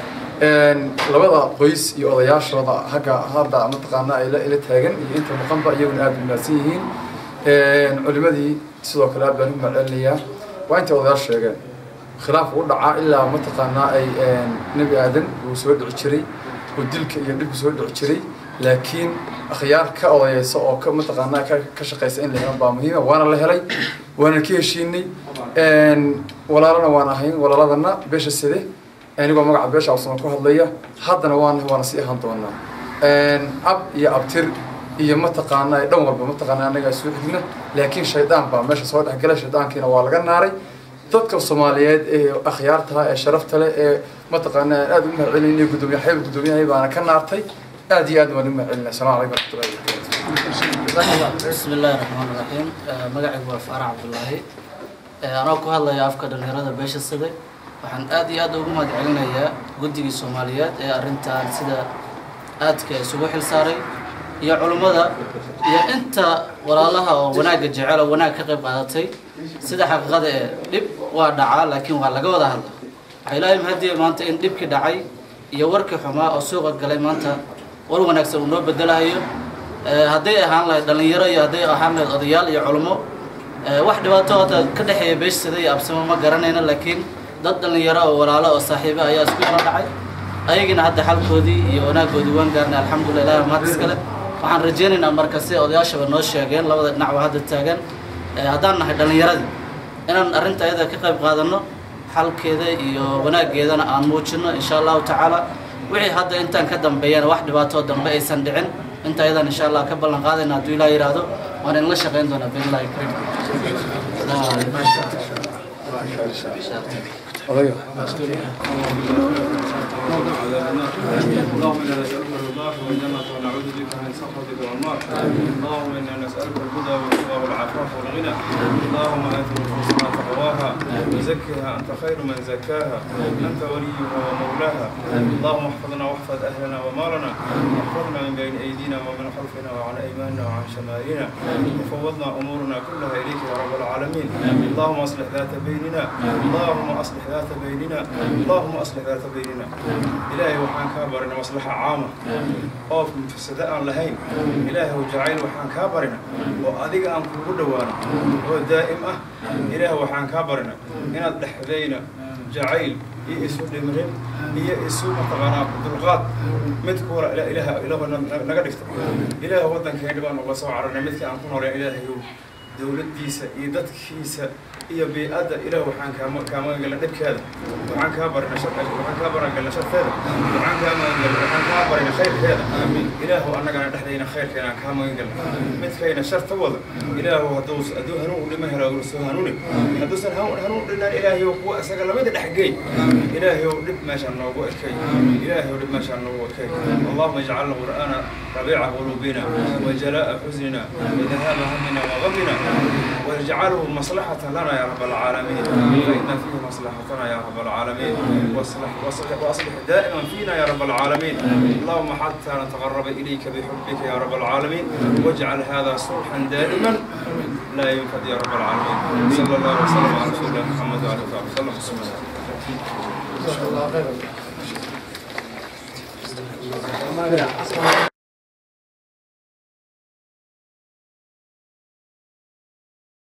labada qoys iyo odayaashooda hagga hadda mataqaanaa ay la taagan iyo inta maqanba iyaguna aad u mahadsan yihiin culimadii sidoo kale aad baan u mahad celinayaa waa intay odayaasha sheegeen khilaaf u dhacaa ilaa mataqaanaa ay nebi aadan uu soo dhici jiray oo dilka iyo dhibku soo dhici jiray laakiin akhyaar ka odayeysa oo ka mataqaanaa ka shaqaysa in la helo baa muhiima waana la helay waana ka heshiinay walaalana waan ahayn walaaladana beesha side anigoo magaca beesha absama ku hadlaya haddana waan waana sii ahaan doonaa ab iyo abtir iyo mataqaanaa dhan walba mataqaanaa annagaa soo xigna laakiin shaydaan baa meesha soo dhex gala shaydaankiina waa laga naaray dadka soomaaliyeed ee akhyaarta ee sharafta leh ee mataqaanaa aad u mahad celinay gudoomiyaha xeeb gudoomiyahay baana ka naartay aad iyo aad waan u mahad celinay assalaamu calaykum waraxmatullahi wabarakaatu bismi illaahi raxmaani raxiim magacaygu waa faarax cabdullaahi anoo ku hadlaya afka dhalinyarada beesha side waxaan aad iyo aad ugu mahad celinayaa guddigii soomaaliyeed ee arrintan sida aadka isugu xil saaray iyo culummada iyo inta walaalaha oo wanaagga jecel oo wanaag ka qayb qaadatay sida xaqiiqada ee dhib waa dhacaa laakiin waa laga wada hadla waxaa ilaahay mahadiya maanta in dhibkii dhacay iyo warkii xumaa oo suuqa galay maanta war wanaagsan uu noo bedelahayo hadday ahaan lahayd dhallinyaro iyo hadday ahaan lahayd odayaal iyo culummo wax dhibaato hadda ka dhexeeya beeshsada iyo absamo ma garanayna laakiin dad dhallinyaro oo walaalo oo saaxiibo ayaa isku yaro dhacay ayagina hadda xalkoodii iyo wanaaggoodii waan gaarnay alxamdulilah ilaahay mahad iskale waxaan rajaynaynaa marka si odayaashaba noo sheegeen labada dhinac waa hadda taagan haddaan nahay dhallinyaradii inaan arrinta ayada ka qayb qaadanno xalkeeda iyo wanaaggeedana aan muujinno insha allahu tacaala wixii hadda intaan ka dambeeyana wax dhibaatoo dambe aysan dhicin inta ayadan insha allah ka ballan qaadayna hadduu ilaah yidhaahdo waan inla shaqayn doonaa billahi karim اللهم انا نسالك رضاك والجنه ونعوذ بك من سخطك والنار اللهم انا نسالك الهدى والتقى والعفاف والغنى اللهم ات نفوسنا تقواها وزكها انت خير من زكاها انت وليها ومولاها اللهم احفظنا واحفظ اهلنا ومالنا واحفظنا من بين ايدينا ومن خلفنا وعن ايماننا وعن شمائلنا وفوضنا امورنا كلها اليك يا رب العالمين اللهم اصلح ذات بيننا اللهم اصلح ذات بيننا اللهم اصلح ذات بيننا إلهي وحان كابرنا مصلحة عامة أوف مفسداء لهين إلهي وجعيل وحان كابرنا وأذيك أن كل دوانا ودائمة إلهي وحان كابرنا إن الدحذين جعيل يسوع دمرين هي يسوع متغنى بالغاد متكورة إلى إله إله نقدر إله ودن كهدبان وبصوا عرنا مثل أن كنا إلهي دولة ديسة إيدت كيسة هي بيئة إله وحان كام كام قال نبك هذا وحان كابر نشر وحان كابر قال نشر هذا وحان كام قال وحان كابر خير هذا آمين إله وأنا قاعد نحدينا خير كنا كام قال مثل كنا نشر توضع إله هدوس أدو هنو لما هلا ورسول هنوني هدوس هنو هنو لنا إلهي وقوة سجل ما يدري حقي إلهي ولب ما شاء الله وقوة كي إلهي ولب ما شاء الله وقوة كي اللهم اجعل القرآن ربيع قلوبنا وجلاء حزننا وذهاب همنا وغمنا واجعله مصلحة لنا يا رب العالمين فإن فيه مصلحتنا يا رب العالمين واصلح واصلح واصلح دائما فينا يا رب العالمين اللهم حتى نتقرب إليك بحبك يا رب العالمين واجعل هذا صلحا دائما لا ينفد يا رب العالمين. صلى الله وسلم على رسول الله محمد وعلى اله وصحبه وسلم. ما شاء الله غير